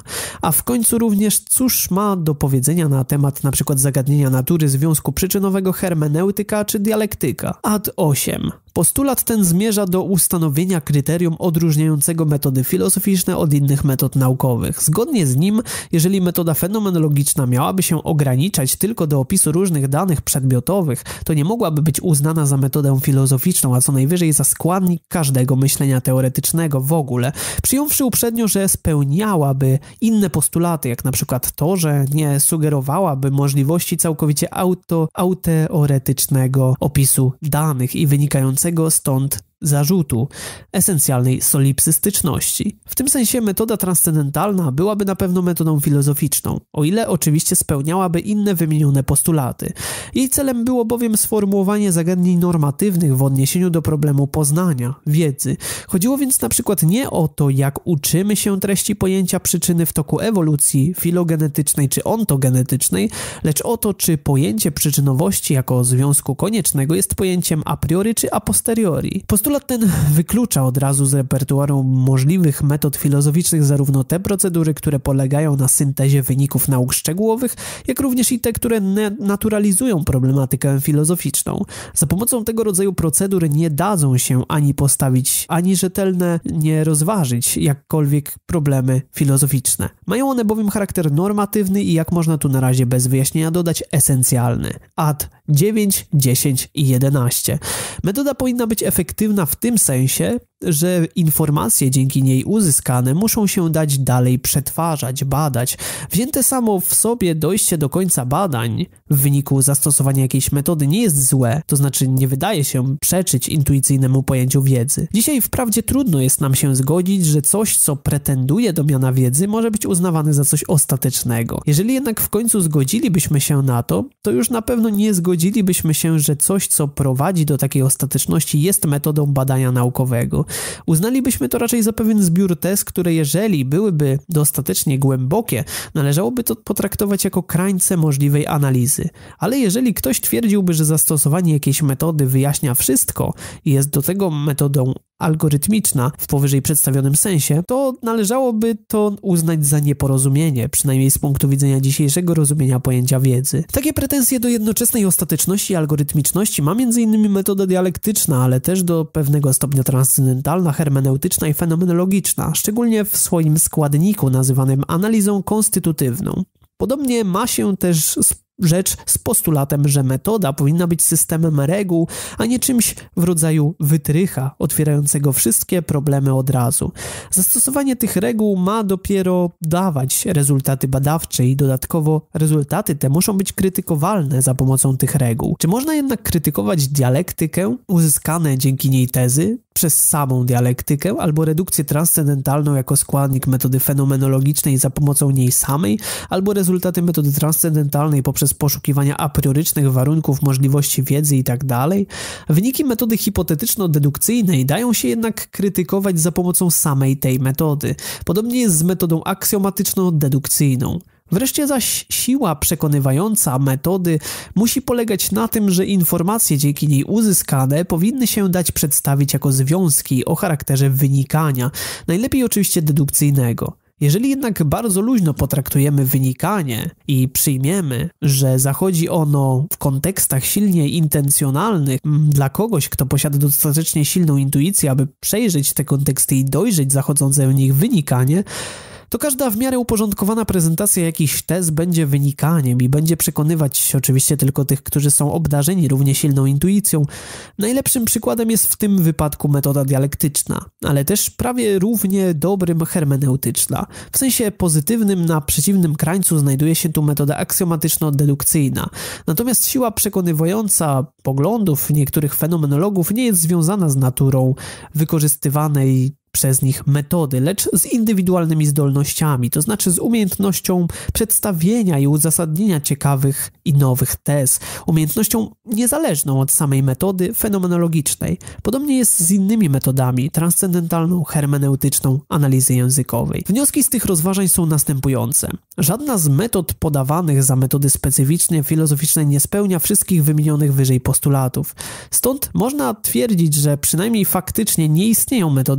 A w końcu również cóż ma do powiedzenia na temat np. zagadnienia natury związku przyczynowego hermeneutyka czy dialektyka? Ad 8. Postulat ten zmierza do ustanowienia kryterium odróżniającego metody filozoficzne od innych metod naukowych. Zgodnie z nim, jeżeli metoda fenomenologiczna miałaby się ograniczać tylko do opisu różnych danych przedmiotowych, to nie mogłaby być uznana za metodę filozoficzną, a co najwyżej za składnik każdego myślenia teoretycznego w ogóle, przyjąwszy uprzednio, że spełniałaby inne postulaty, jak na przykład to, że nie sugerowałaby możliwości całkowicie auteoretycznego opisu danych i wynikającego stąd zarzutu esencjalnej solipsystyczności. W tym sensie metoda transcendentalna byłaby na pewno metodą filozoficzną, o ile oczywiście spełniałaby inne wymienione postulaty. Jej celem było bowiem sformułowanie zagadnień normatywnych w odniesieniu do problemu poznania, wiedzy. Chodziło więc na przykład nie o to, jak uczymy się treści pojęcia przyczyny w toku ewolucji filogenetycznej czy ontogenetycznej, lecz o to, czy pojęcie przyczynowości jako związku koniecznego jest pojęciem a priori czy a posteriori. Postulat ten wyklucza od razu z repertuaru możliwych metod filozoficznych zarówno te procedury, które polegają na syntezie wyników nauk szczegółowych, jak również i te, które naturalizują problematykę filozoficzną. Za pomocą tego rodzaju procedur nie dadzą się ani postawić, ani rzetelnie nie rozważyć jakkolwiek problemy filozoficzne. Mają one bowiem charakter normatywny i, jak można tu na razie bez wyjaśnienia dodać, esencjalny. Ad 9, 10 i 11. Metoda powinna być efektywna w tym sensie, że informacje dzięki niej uzyskane muszą się dać dalej przetwarzać, badać. Wzięte samo w sobie dojście do końca badań w wyniku zastosowania jakiejś metody nie jest złe, to znaczy nie wydaje się przeczyć intuicyjnemu pojęciu wiedzy. Dzisiaj wprawdzie trudno jest nam się zgodzić, że coś, co pretenduje do miana wiedzy, może być uznawane za coś ostatecznego. Jeżeli jednak w końcu zgodzilibyśmy się na to, to już na pewno nie zgodzilibyśmy się, że coś, co prowadzi do takiej ostateczności, jest metodą badania naukowego. Uznalibyśmy to raczej za pewien zbiór tez, które jeżeli byłyby dostatecznie głębokie, należałoby to potraktować jako krańce możliwej analizy. Ale jeżeli ktoś twierdziłby, że zastosowanie jakiejś metody wyjaśnia wszystko i jest do tego metodą algorytmiczna w powyżej przedstawionym sensie, to należałoby to uznać za nieporozumienie, przynajmniej z punktu widzenia dzisiejszego rozumienia pojęcia wiedzy. Takie pretensje do jednoczesnej ostateczności i algorytmiczności ma m.in. metoda dialektyczna, ale też do pewnego stopnia transcendentalna, hermeneutyczna i fenomenologiczna, szczególnie w swoim składniku nazywanym analizą konstytutywną. Podobnie ma się też rzecz z postulatem, że metoda powinna być systemem reguł, a nie czymś w rodzaju wytrycha, otwierającego wszystkie problemy od razu. Zastosowanie tych reguł ma dopiero dawać rezultaty badawcze i dodatkowo rezultaty te muszą być krytykowalne za pomocą tych reguł. Czy można jednak krytykować dialektykę, uzyskane dzięki niej tezy, przez samą dialektykę albo redukcję transcendentalną jako składnik metody fenomenologicznej za pomocą niej samej, albo rezultaty metody transcendentalnej poprzez poszukiwania apriorycznych warunków możliwości wiedzy itd. Wyniki metody hipotetyczno-dedukcyjnej dają się jednak krytykować za pomocą samej tej metody. Podobnie jest z metodą aksjomatyczno-dedukcyjną. Wreszcie zaś siła przekonywająca metody musi polegać na tym, że informacje dzięki niej uzyskane powinny się dać przedstawić jako związki o charakterze wynikania, najlepiej oczywiście dedukcyjnego. Jeżeli jednak bardzo luźno potraktujemy wynikanie i przyjmiemy, że zachodzi ono w kontekstach silnie intencjonalnych dla kogoś, kto posiada dostatecznie silną intuicję, aby przejrzeć te konteksty i dojrzeć zachodzące w nich wynikanie, to każda w miarę uporządkowana prezentacja jakichś tez będzie wynikaniem i będzie przekonywać oczywiście tylko tych, którzy są obdarzeni równie silną intuicją. Najlepszym przykładem jest w tym wypadku metoda dialektyczna, ale też prawie równie dobrym hermeneutyczna. W sensie pozytywnym na przeciwnym krańcu znajduje się tu metoda aksjomatyczno-dedukcyjna. Natomiast siła przekonywająca poglądów niektórych fenomenologów nie jest związana z naturą wykorzystywanej przez nich metody, lecz z indywidualnymi zdolnościami, to znaczy z umiejętnością przedstawienia i uzasadnienia ciekawych i nowych tez, umiejętnością niezależną od samej metody fenomenologicznej. Podobnie jest z innymi metodami, transcendentalną, hermeneutyczną, analizy językowej. Wnioski z tych rozważań są następujące. Żadna z metod podawanych za metody specyficznie filozoficzne nie spełnia wszystkich wymienionych wyżej postulatów. Stąd można twierdzić, że przynajmniej faktycznie nie istnieją metody właściwe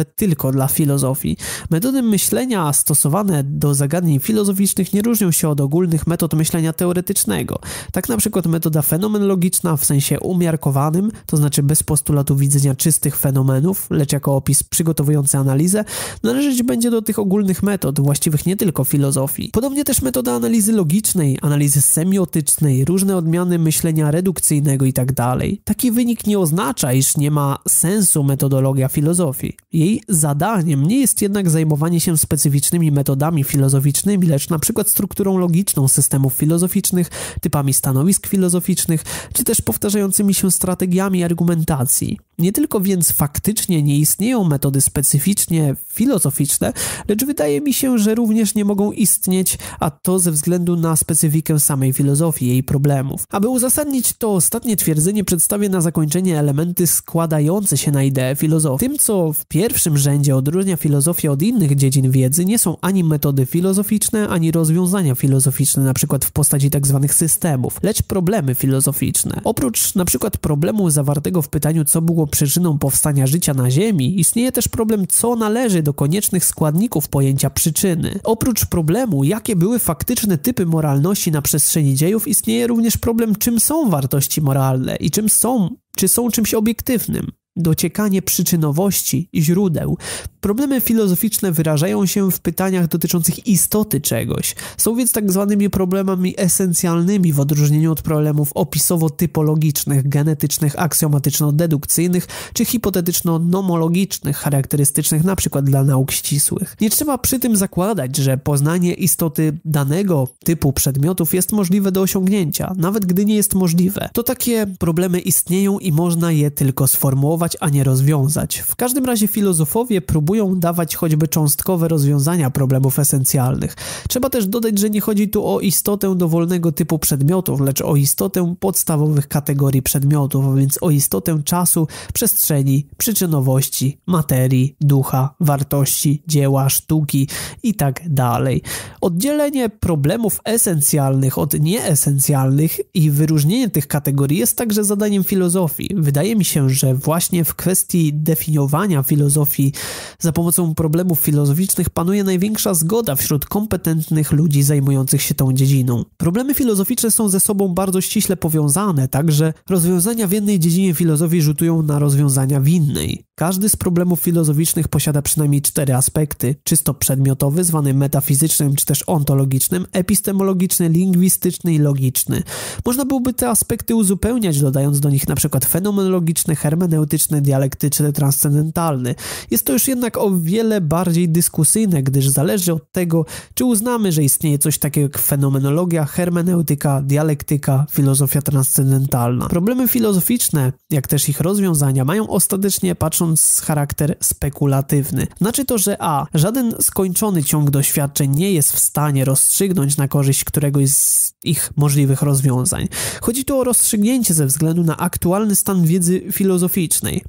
nawet tylko dla filozofii. Metody myślenia stosowane do zagadnień filozoficznych nie różnią się od ogólnych metod myślenia teoretycznego. Tak na przykład metoda fenomenologiczna w sensie umiarkowanym, to znaczy bez postulatu widzenia czystych fenomenów, lecz jako opis przygotowujący analizę, należeć będzie do tych ogólnych metod, właściwych nie tylko filozofii. Podobnie też metoda analizy logicznej, analizy semiotycznej, różne odmiany myślenia redukcyjnego itd. Taki wynik nie oznacza, iż nie ma sensu metodologia filozofii. Jej zadaniem nie jest jednak zajmowanie się specyficznymi metodami filozoficznymi, lecz na przykład strukturą logiczną systemów filozoficznych, typami stanowisk filozoficznych, czy też powtarzającymi się strategiami argumentacji. Nie tylko więc faktycznie nie istnieją metody specyficznie filozoficzne, lecz wydaje mi się, że również nie mogą istnieć, a to ze względu na specyfikę samej filozofii i jej problemów. Aby uzasadnić to ostatnie twierdzenie, przedstawię na zakończenie elementy składające się na ideę filozofii. Tym, co w pierwszym rzędzie odróżnia filozofię od innych dziedzin wiedzy, nie są ani metody filozoficzne, ani rozwiązania filozoficzne, na przykład w postaci tzw. systemów, lecz problemy filozoficzne. Oprócz na przykład problemu zawartego w pytaniu, co było przyczyną powstania życia na Ziemi, istnieje też problem, co należy do koniecznych składników pojęcia przyczyny. Oprócz problemu, jakie były faktyczne typy moralności na przestrzeni dziejów, istnieje również problem, czym są wartości moralne i czy są czymś obiektywnym. Dociekanie przyczynowości i źródeł. Problemy filozoficzne wyrażają się w pytaniach dotyczących istoty czegoś. Są więc tak zwanymi problemami esencjalnymi w odróżnieniu od problemów opisowo-typologicznych, genetycznych, aksjomatyczno-dedukcyjnych czy hipotetyczno-nomologicznych, charakterystycznych np. dla nauk ścisłych. Nie trzeba przy tym zakładać, że poznanie istoty danego typu przedmiotów jest możliwe do osiągnięcia, nawet gdy nie jest możliwe. To takie problemy istnieją i można je tylko sformułować, a nie rozwiązać. W każdym razie filozofowie próbują dawać choćby cząstkowe rozwiązania problemów esencjalnych. Trzeba też dodać, że nie chodzi tu o istotę dowolnego typu przedmiotów, lecz o istotę podstawowych kategorii przedmiotów, a więc o istotę czasu, przestrzeni, przyczynowości, materii, ducha, wartości, dzieła, sztuki itd. Oddzielenie problemów esencjalnych od nieesencjalnych i wyróżnienie tych kategorii jest także zadaniem filozofii. Wydaje mi się, że właśnie w kwestii definiowania filozofii za pomocą problemów filozoficznych panuje największa zgoda wśród kompetentnych ludzi zajmujących się tą dziedziną. Problemy filozoficzne są ze sobą bardzo ściśle powiązane, także rozwiązania w jednej dziedzinie filozofii rzutują na rozwiązania w innej. Każdy z problemów filozoficznych posiada przynajmniej 4 aspekty: czysto przedmiotowy, zwany metafizycznym czy też ontologicznym, epistemologiczny, lingwistyczny i logiczny. Można byłoby te aspekty uzupełniać, dodając do nich np. fenomenologiczny, hermeneutyczny, dialektyczny, transcendentalny. Jest to już jednak o wiele bardziej dyskusyjne, gdyż zależy od tego, czy uznamy, że istnieje coś takiego jak fenomenologia, hermeneutyka, dialektyka, filozofia transcendentalna. Problemy filozoficzne, jak też ich rozwiązania, mają ostatecznie, patrząc charakter spekulatywny. Znaczy to, że żaden skończony ciąg doświadczeń nie jest w stanie rozstrzygnąć na korzyść któregoś z ich możliwych rozwiązań. Chodzi tu o rozstrzygnięcie ze względu na aktualny stan wiedzy filozoficznej.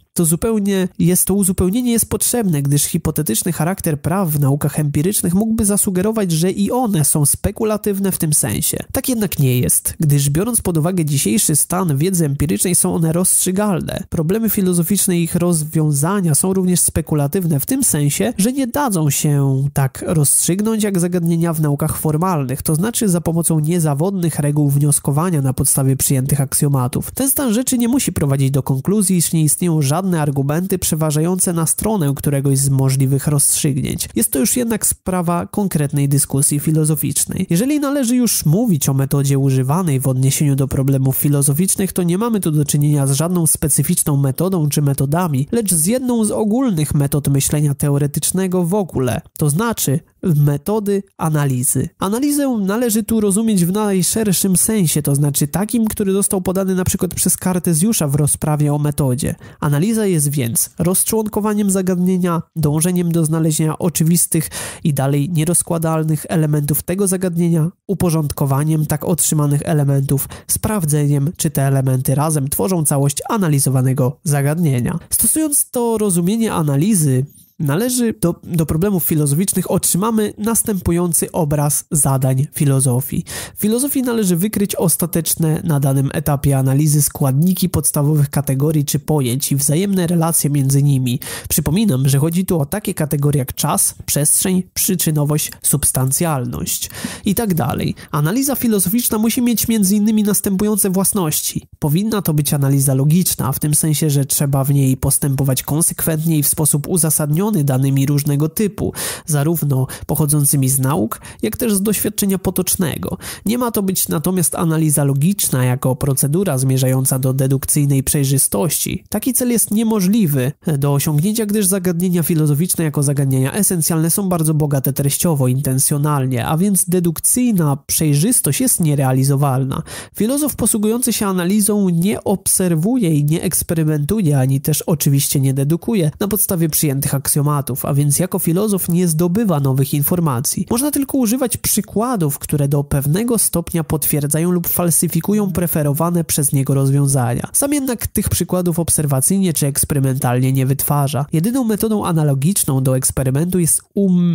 To uzupełnienie jest potrzebne, gdyż hipotetyczny charakter praw w naukach empirycznych mógłby zasugerować, że i one są spekulatywne w tym sensie. Tak jednak nie jest, gdyż biorąc pod uwagę dzisiejszy stan wiedzy empirycznej, są one rozstrzygalne. Problemy filozoficzne i ich rozwiązania są również spekulatywne w tym sensie, że nie dadzą się tak rozstrzygnąć jak zagadnienia w naukach formalnych, to znaczy za pomocą niezawodnych reguł wnioskowania na podstawie przyjętych aksjomatów. Ten stan rzeczy nie musi prowadzić do konkluzji, iż nie istnieją żadne argumenty przeważające na stronę któregoś z możliwych rozstrzygnięć. Jest to już jednak sprawa konkretnej dyskusji filozoficznej. Jeżeli należy już mówić o metodzie używanej w odniesieniu do problemów filozoficznych, to nie mamy tu do czynienia z żadną specyficzną metodą czy metodami, lecz z jedną z ogólnych metod myślenia teoretycznego w ogóle, to znaczy metody analizy. Analizę należy tu rozumieć w najszerszym sensie, to znaczy takim, który został podany na przykład przez Kartezjusza w rozprawie o metodzie. Analiza jest więc rozczłonkowaniem zagadnienia, dążeniem do znalezienia oczywistych i dalej nierozkładalnych elementów tego zagadnienia, uporządkowaniem tak otrzymanych elementów, sprawdzeniem, czy te elementy razem tworzą całość analizowanego zagadnienia. Stosując to rozumienie analizy, do problemów filozoficznych otrzymamy następujący obraz zadań filozofii. W filozofii należy wykryć ostateczne na danym etapie analizy składniki podstawowych kategorii czy pojęć i wzajemne relacje między nimi. Przypominam, że chodzi tu o takie kategorie jak czas, przestrzeń, przyczynowość, substancjalność i tak dalej. Analiza filozoficzna musi mieć między innymi następujące własności. Powinna to być analiza logiczna, w tym sensie, że trzeba w niej postępować konsekwentnie i w sposób uzasadniony danymi różnego typu, zarówno pochodzącymi z nauk, jak też z doświadczenia potocznego. Nie ma to być natomiast analiza logiczna jako procedura zmierzająca do dedukcyjnej przejrzystości. Taki cel jest niemożliwy do osiągnięcia, gdyż zagadnienia filozoficzne jako zagadnienia esencjalne są bardzo bogate treściowo, intencjonalnie, a więc dedukcyjna przejrzystość jest nierealizowalna. Filozof posługujący się analizą nie obserwuje i nie eksperymentuje, ani też oczywiście nie dedukuje na podstawie przyjętych aksjomatów, a więc jako filozof nie zdobywa nowych informacji. Można tylko używać przykładów, które do pewnego stopnia potwierdzają lub falsyfikują preferowane przez niego rozwiązania. Sam jednak tych przykładów obserwacyjnie czy eksperymentalnie nie wytwarza. Jedyną metodą analogiczną do eksperymentu jest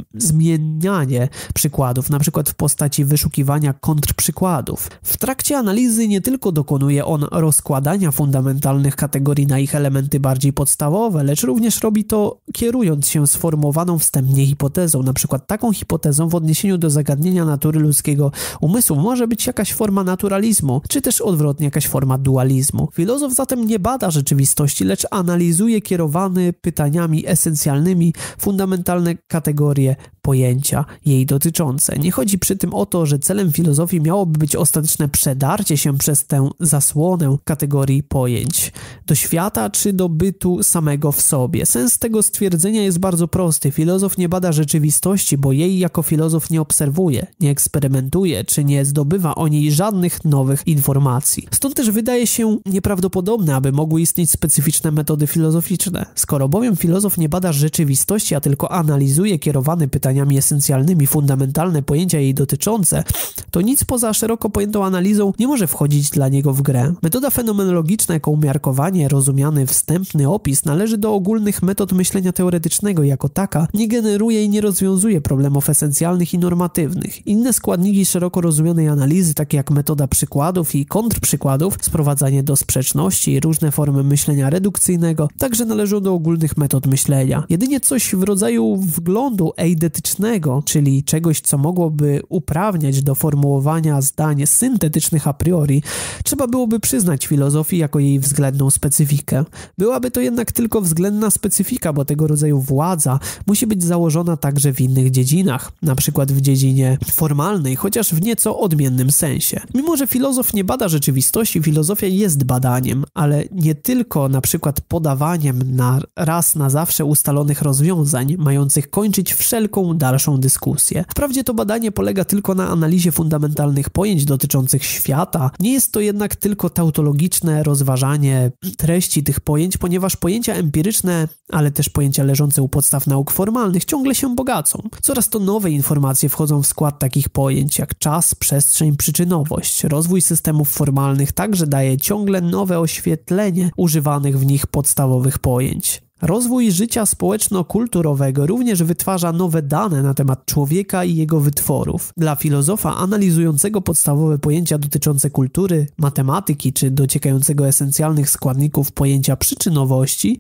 zmienianie przykładów, na przykład w postaci wyszukiwania kontrprzykładów. W trakcie analizy nie tylko dokonuje on rozkładania fundamentalnych kategorii na ich elementy bardziej podstawowe, lecz również robi to kierując się sformułowaną wstępnie hipotezą, na przykład taką hipotezą w odniesieniu do zagadnienia natury ludzkiego umysłu może być jakaś forma naturalizmu, czy też odwrotnie jakaś forma dualizmu. Filozof zatem nie bada rzeczywistości, lecz analizuje kierowany pytaniami esencjalnymi fundamentalne kategorie pojęcia jej dotyczące. Nie chodzi przy tym o to, że celem filozofii miałoby być ostateczne przedarcie się przez tę zasłonę kategorii pojęć do świata czy do bytu samego w sobie. Sens tego stwierdzenia jest bardzo prosty. Filozof nie bada rzeczywistości, bo jej jako filozof nie obserwuje, nie eksperymentuje, czy nie zdobywa o niej żadnych nowych informacji. Stąd też wydaje się nieprawdopodobne, aby mogły istnieć specyficzne metody filozoficzne. Skoro bowiem filozof nie bada rzeczywistości, a tylko analizuje kierowany pytaniami esencjalnymi fundamentalne pojęcia jej dotyczące, to nic poza szeroko pojętą analizą nie może wchodzić dla niego w grę. Metoda fenomenologiczna jako umiarkowanie, rozumiany wstępny opis należy do ogólnych metod myślenia teoretycznego i jako taka nie generuje i nie rozwiązuje problemów esencjalnych i normatywnych. Inne składniki szeroko rozumianej analizy, takie jak metoda przykładów i kontrprzykładów, sprowadzanie do sprzeczności i różne formy myślenia redukcyjnego, także należą do ogólnych metod myślenia. Jedynie coś w rodzaju wglądu eidetycznego, czyli czegoś, co mogłoby uprawniać do formułowania zdań syntetycznych a priori, trzeba byłoby przyznać filozofii jako jej względną specyfikę. Byłaby to jednak tylko względna specyfika, bo tego rodzaju władza musi być założona także w innych dziedzinach, na przykład w dziedzinie formalnej, chociaż w nieco odmiennym sensie. Mimo że filozof nie bada rzeczywistości, filozofia jest badaniem, ale nie tylko na przykład podawaniem na raz na zawsze ustalonych rozwiązań, mających kończyć wszelką dalszą dyskusję. Wprawdzie to badanie polega tylko na analizie fundamentalnych pojęć dotyczących świata, nie jest to jednak tylko tautologiczne rozważanie treści tych pojęć, ponieważ pojęcia empiryczne, ale też pojęcia leżące u podstaw nauk formalnych ciągle się bogacą. Coraz to nowe informacje wchodzą w skład takich pojęć jak czas, przestrzeń, przyczynowość. Rozwój systemów formalnych także daje ciągle nowe oświetlenie używanych w nich podstawowych pojęć. Rozwój życia społeczno-kulturowego również wytwarza nowe dane na temat człowieka i jego wytworów. Dla filozofa analizującego podstawowe pojęcia dotyczące kultury, matematyki czy dociekającego esencjalnych składników pojęcia przyczynowości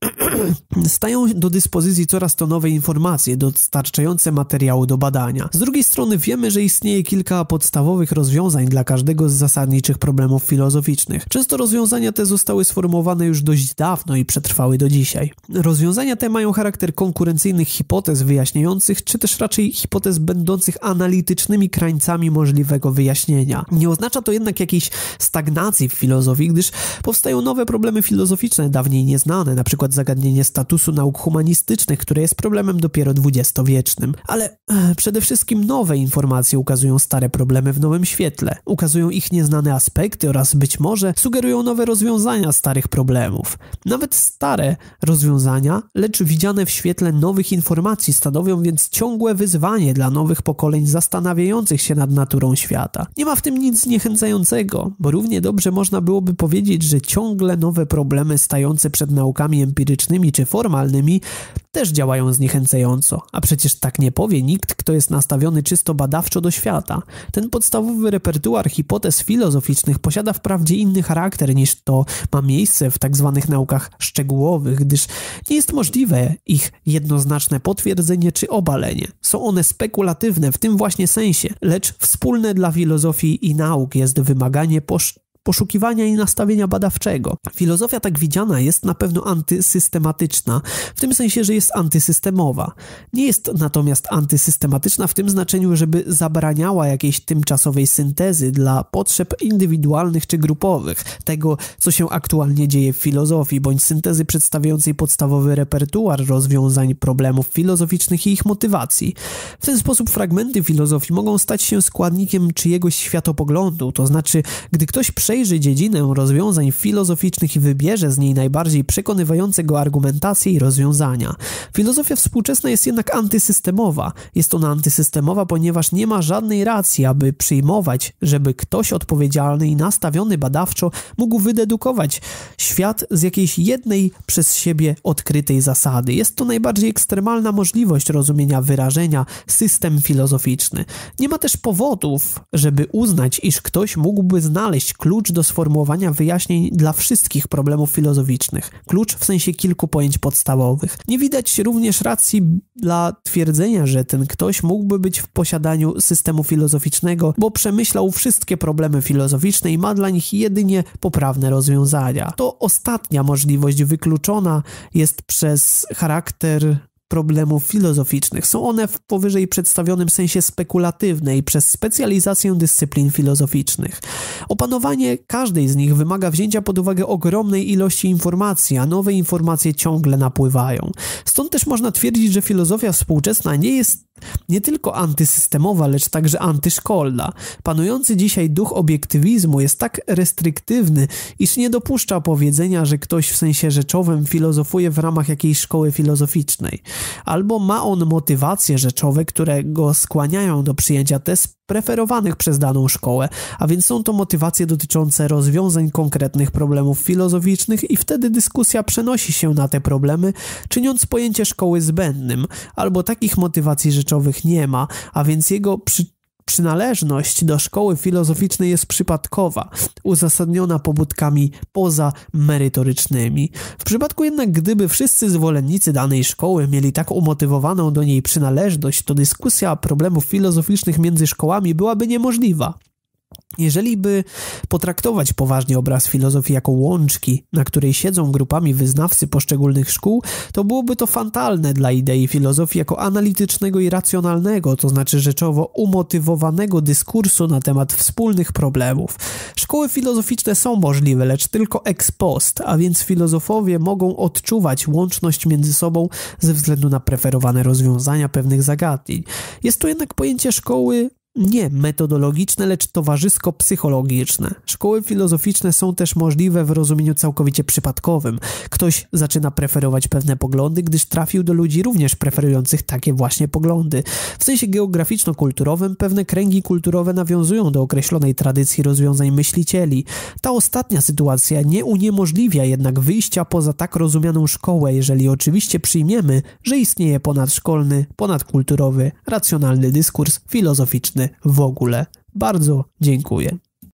stają do dyspozycji coraz to nowe informacje dostarczające materiału do badania. Z drugiej strony wiemy, że istnieje kilka podstawowych rozwiązań dla każdego z zasadniczych problemów filozoficznych. Często rozwiązania te zostały sformułowane już dość dawno i przetrwały do dzisiaj. Rozwiązania te mają charakter konkurencyjnych hipotez wyjaśniających, czy też raczej hipotez będących analitycznymi krańcami możliwego wyjaśnienia. Nie oznacza to jednak jakiejś stagnacji w filozofii, gdyż powstają nowe problemy filozoficzne, dawniej nieznane, na przykład zagadnienie statusu nauk humanistycznych, które jest problemem dopiero dwudziestowiecznym. Ale przede wszystkim nowe informacje ukazują stare problemy w nowym świetle, ukazują ich nieznane aspekty oraz być może sugerują nowe rozwiązania starych problemów. Nawet stare rozwiązania, lecz widziane w świetle nowych informacji stanowią więc ciągłe wyzwanie dla nowych pokoleń zastanawiających się nad naturą świata. Nie ma w tym nic zniechęcającego, bo równie dobrze można byłoby powiedzieć, że ciągle nowe problemy stające przed naukami empirycznymi czy formalnymi też działają zniechęcająco, a przecież tak nie powie nikt, kto jest nastawiony czysto badawczo do świata. Ten podstawowy repertuar hipotez filozoficznych posiada wprawdzie inny charakter niż to ma miejsce w tak zwanych naukach szczegółowych, gdyż nie jest możliwe ich jednoznaczne potwierdzenie czy obalenie. Są one spekulatywne w tym właśnie sensie, lecz wspólne dla filozofii i nauk jest wymaganie poszukiwania i nastawienia badawczego. Filozofia tak widziana jest na pewno antysystematyczna, w tym sensie, że jest antysystemowa. Nie jest natomiast antysystematyczna w tym znaczeniu, żeby zabraniała jakiejś tymczasowej syntezy dla potrzeb indywidualnych czy grupowych, tego, co się aktualnie dzieje w filozofii, bądź syntezy przedstawiającej podstawowy repertuar rozwiązań problemów filozoficznych i ich motywacji. W ten sposób fragmenty filozofii mogą stać się składnikiem czyjegoś światopoglądu, to znaczy, gdy ktoś przejrzy dziedzinę rozwiązań filozoficznych i wybierze z niej najbardziej przekonywające go argumentacje i rozwiązania. Filozofia współczesna jest jednak antysystemowa. Jest ona antysystemowa, ponieważ nie ma żadnej racji, aby przyjmować, żeby ktoś odpowiedzialny i nastawiony badawczo mógł wydedukować świat z jakiejś jednej przez siebie odkrytej zasady. Jest to najbardziej ekstremalna możliwość rozumienia wyrażenia system filozoficzny. Nie ma też powodów, żeby uznać, iż ktoś mógłby znaleźć klucz do sformułowania wyjaśnień dla wszystkich problemów filozoficznych. Klucz w sensie kilku pojęć podstawowych. Nie widać również racji dla twierdzenia, że ten ktoś mógłby być w posiadaniu systemu filozoficznego, bo przemyślał wszystkie problemy filozoficzne i ma dla nich jedynie poprawne rozwiązania. To ostatnia możliwość wykluczona jest przez charakter problemów filozoficznych. Są one w powyżej przedstawionym sensie spekulatywne i przez specjalizację dyscyplin filozoficznych. Opanowanie każdej z nich wymaga wzięcia pod uwagę ogromnej ilości informacji, a nowe informacje ciągle napływają. Stąd też można twierdzić, że filozofia współczesna nie jest nie tylko antysystemowa, lecz także antyszkolna. Panujący dzisiaj duch obiektywizmu jest tak restriktywny, iż nie dopuszcza powiedzenia, że ktoś w sensie rzeczowym filozofuje w ramach jakiejś szkoły filozoficznej. Albo ma on motywacje rzeczowe, które go skłaniają do przyjęcia tez preferowanych przez daną szkołę, a więc są to motywacje dotyczące rozwiązań konkretnych problemów filozoficznych i wtedy dyskusja przenosi się na te problemy, czyniąc pojęcie szkoły zbędnym, albo takich motywacji rzeczowych nie ma, a więc jego przynależność do szkoły filozoficznej jest przypadkowa, uzasadniona pobudkami pozamerytorycznymi. W przypadku jednak, gdyby wszyscy zwolennicy danej szkoły mieli tak umotywowaną do niej przynależność, to dyskusja problemów filozoficznych między szkołami byłaby niemożliwa. Jeżeli by potraktować poważnie obraz filozofii jako łączki, na której siedzą grupami wyznawcy poszczególnych szkół, to byłoby to fatalne dla idei filozofii jako analitycznego i racjonalnego, to znaczy rzeczowo umotywowanego dyskursu na temat wspólnych problemów. Szkoły filozoficzne są możliwe, lecz tylko ex post, a więc filozofowie mogą odczuwać łączność między sobą ze względu na preferowane rozwiązania pewnych zagadnień. Jest to jednak pojęcie szkoły nie metodologiczne, lecz towarzysko-psychologiczne. Szkoły filozoficzne są też możliwe w rozumieniu całkowicie przypadkowym. Ktoś zaczyna preferować pewne poglądy, gdyż trafił do ludzi również preferujących takie właśnie poglądy. W sensie geograficzno-kulturowym pewne kręgi kulturowe nawiązują do określonej tradycji rozwiązań myślicieli. Ta ostatnia sytuacja nie uniemożliwia jednak wyjścia poza tak rozumianą szkołę, jeżeli oczywiście przyjmiemy, że istnieje ponadszkolny, ponadkulturowy, racjonalny dyskurs filozoficzny w ogóle. Bardzo dziękuję.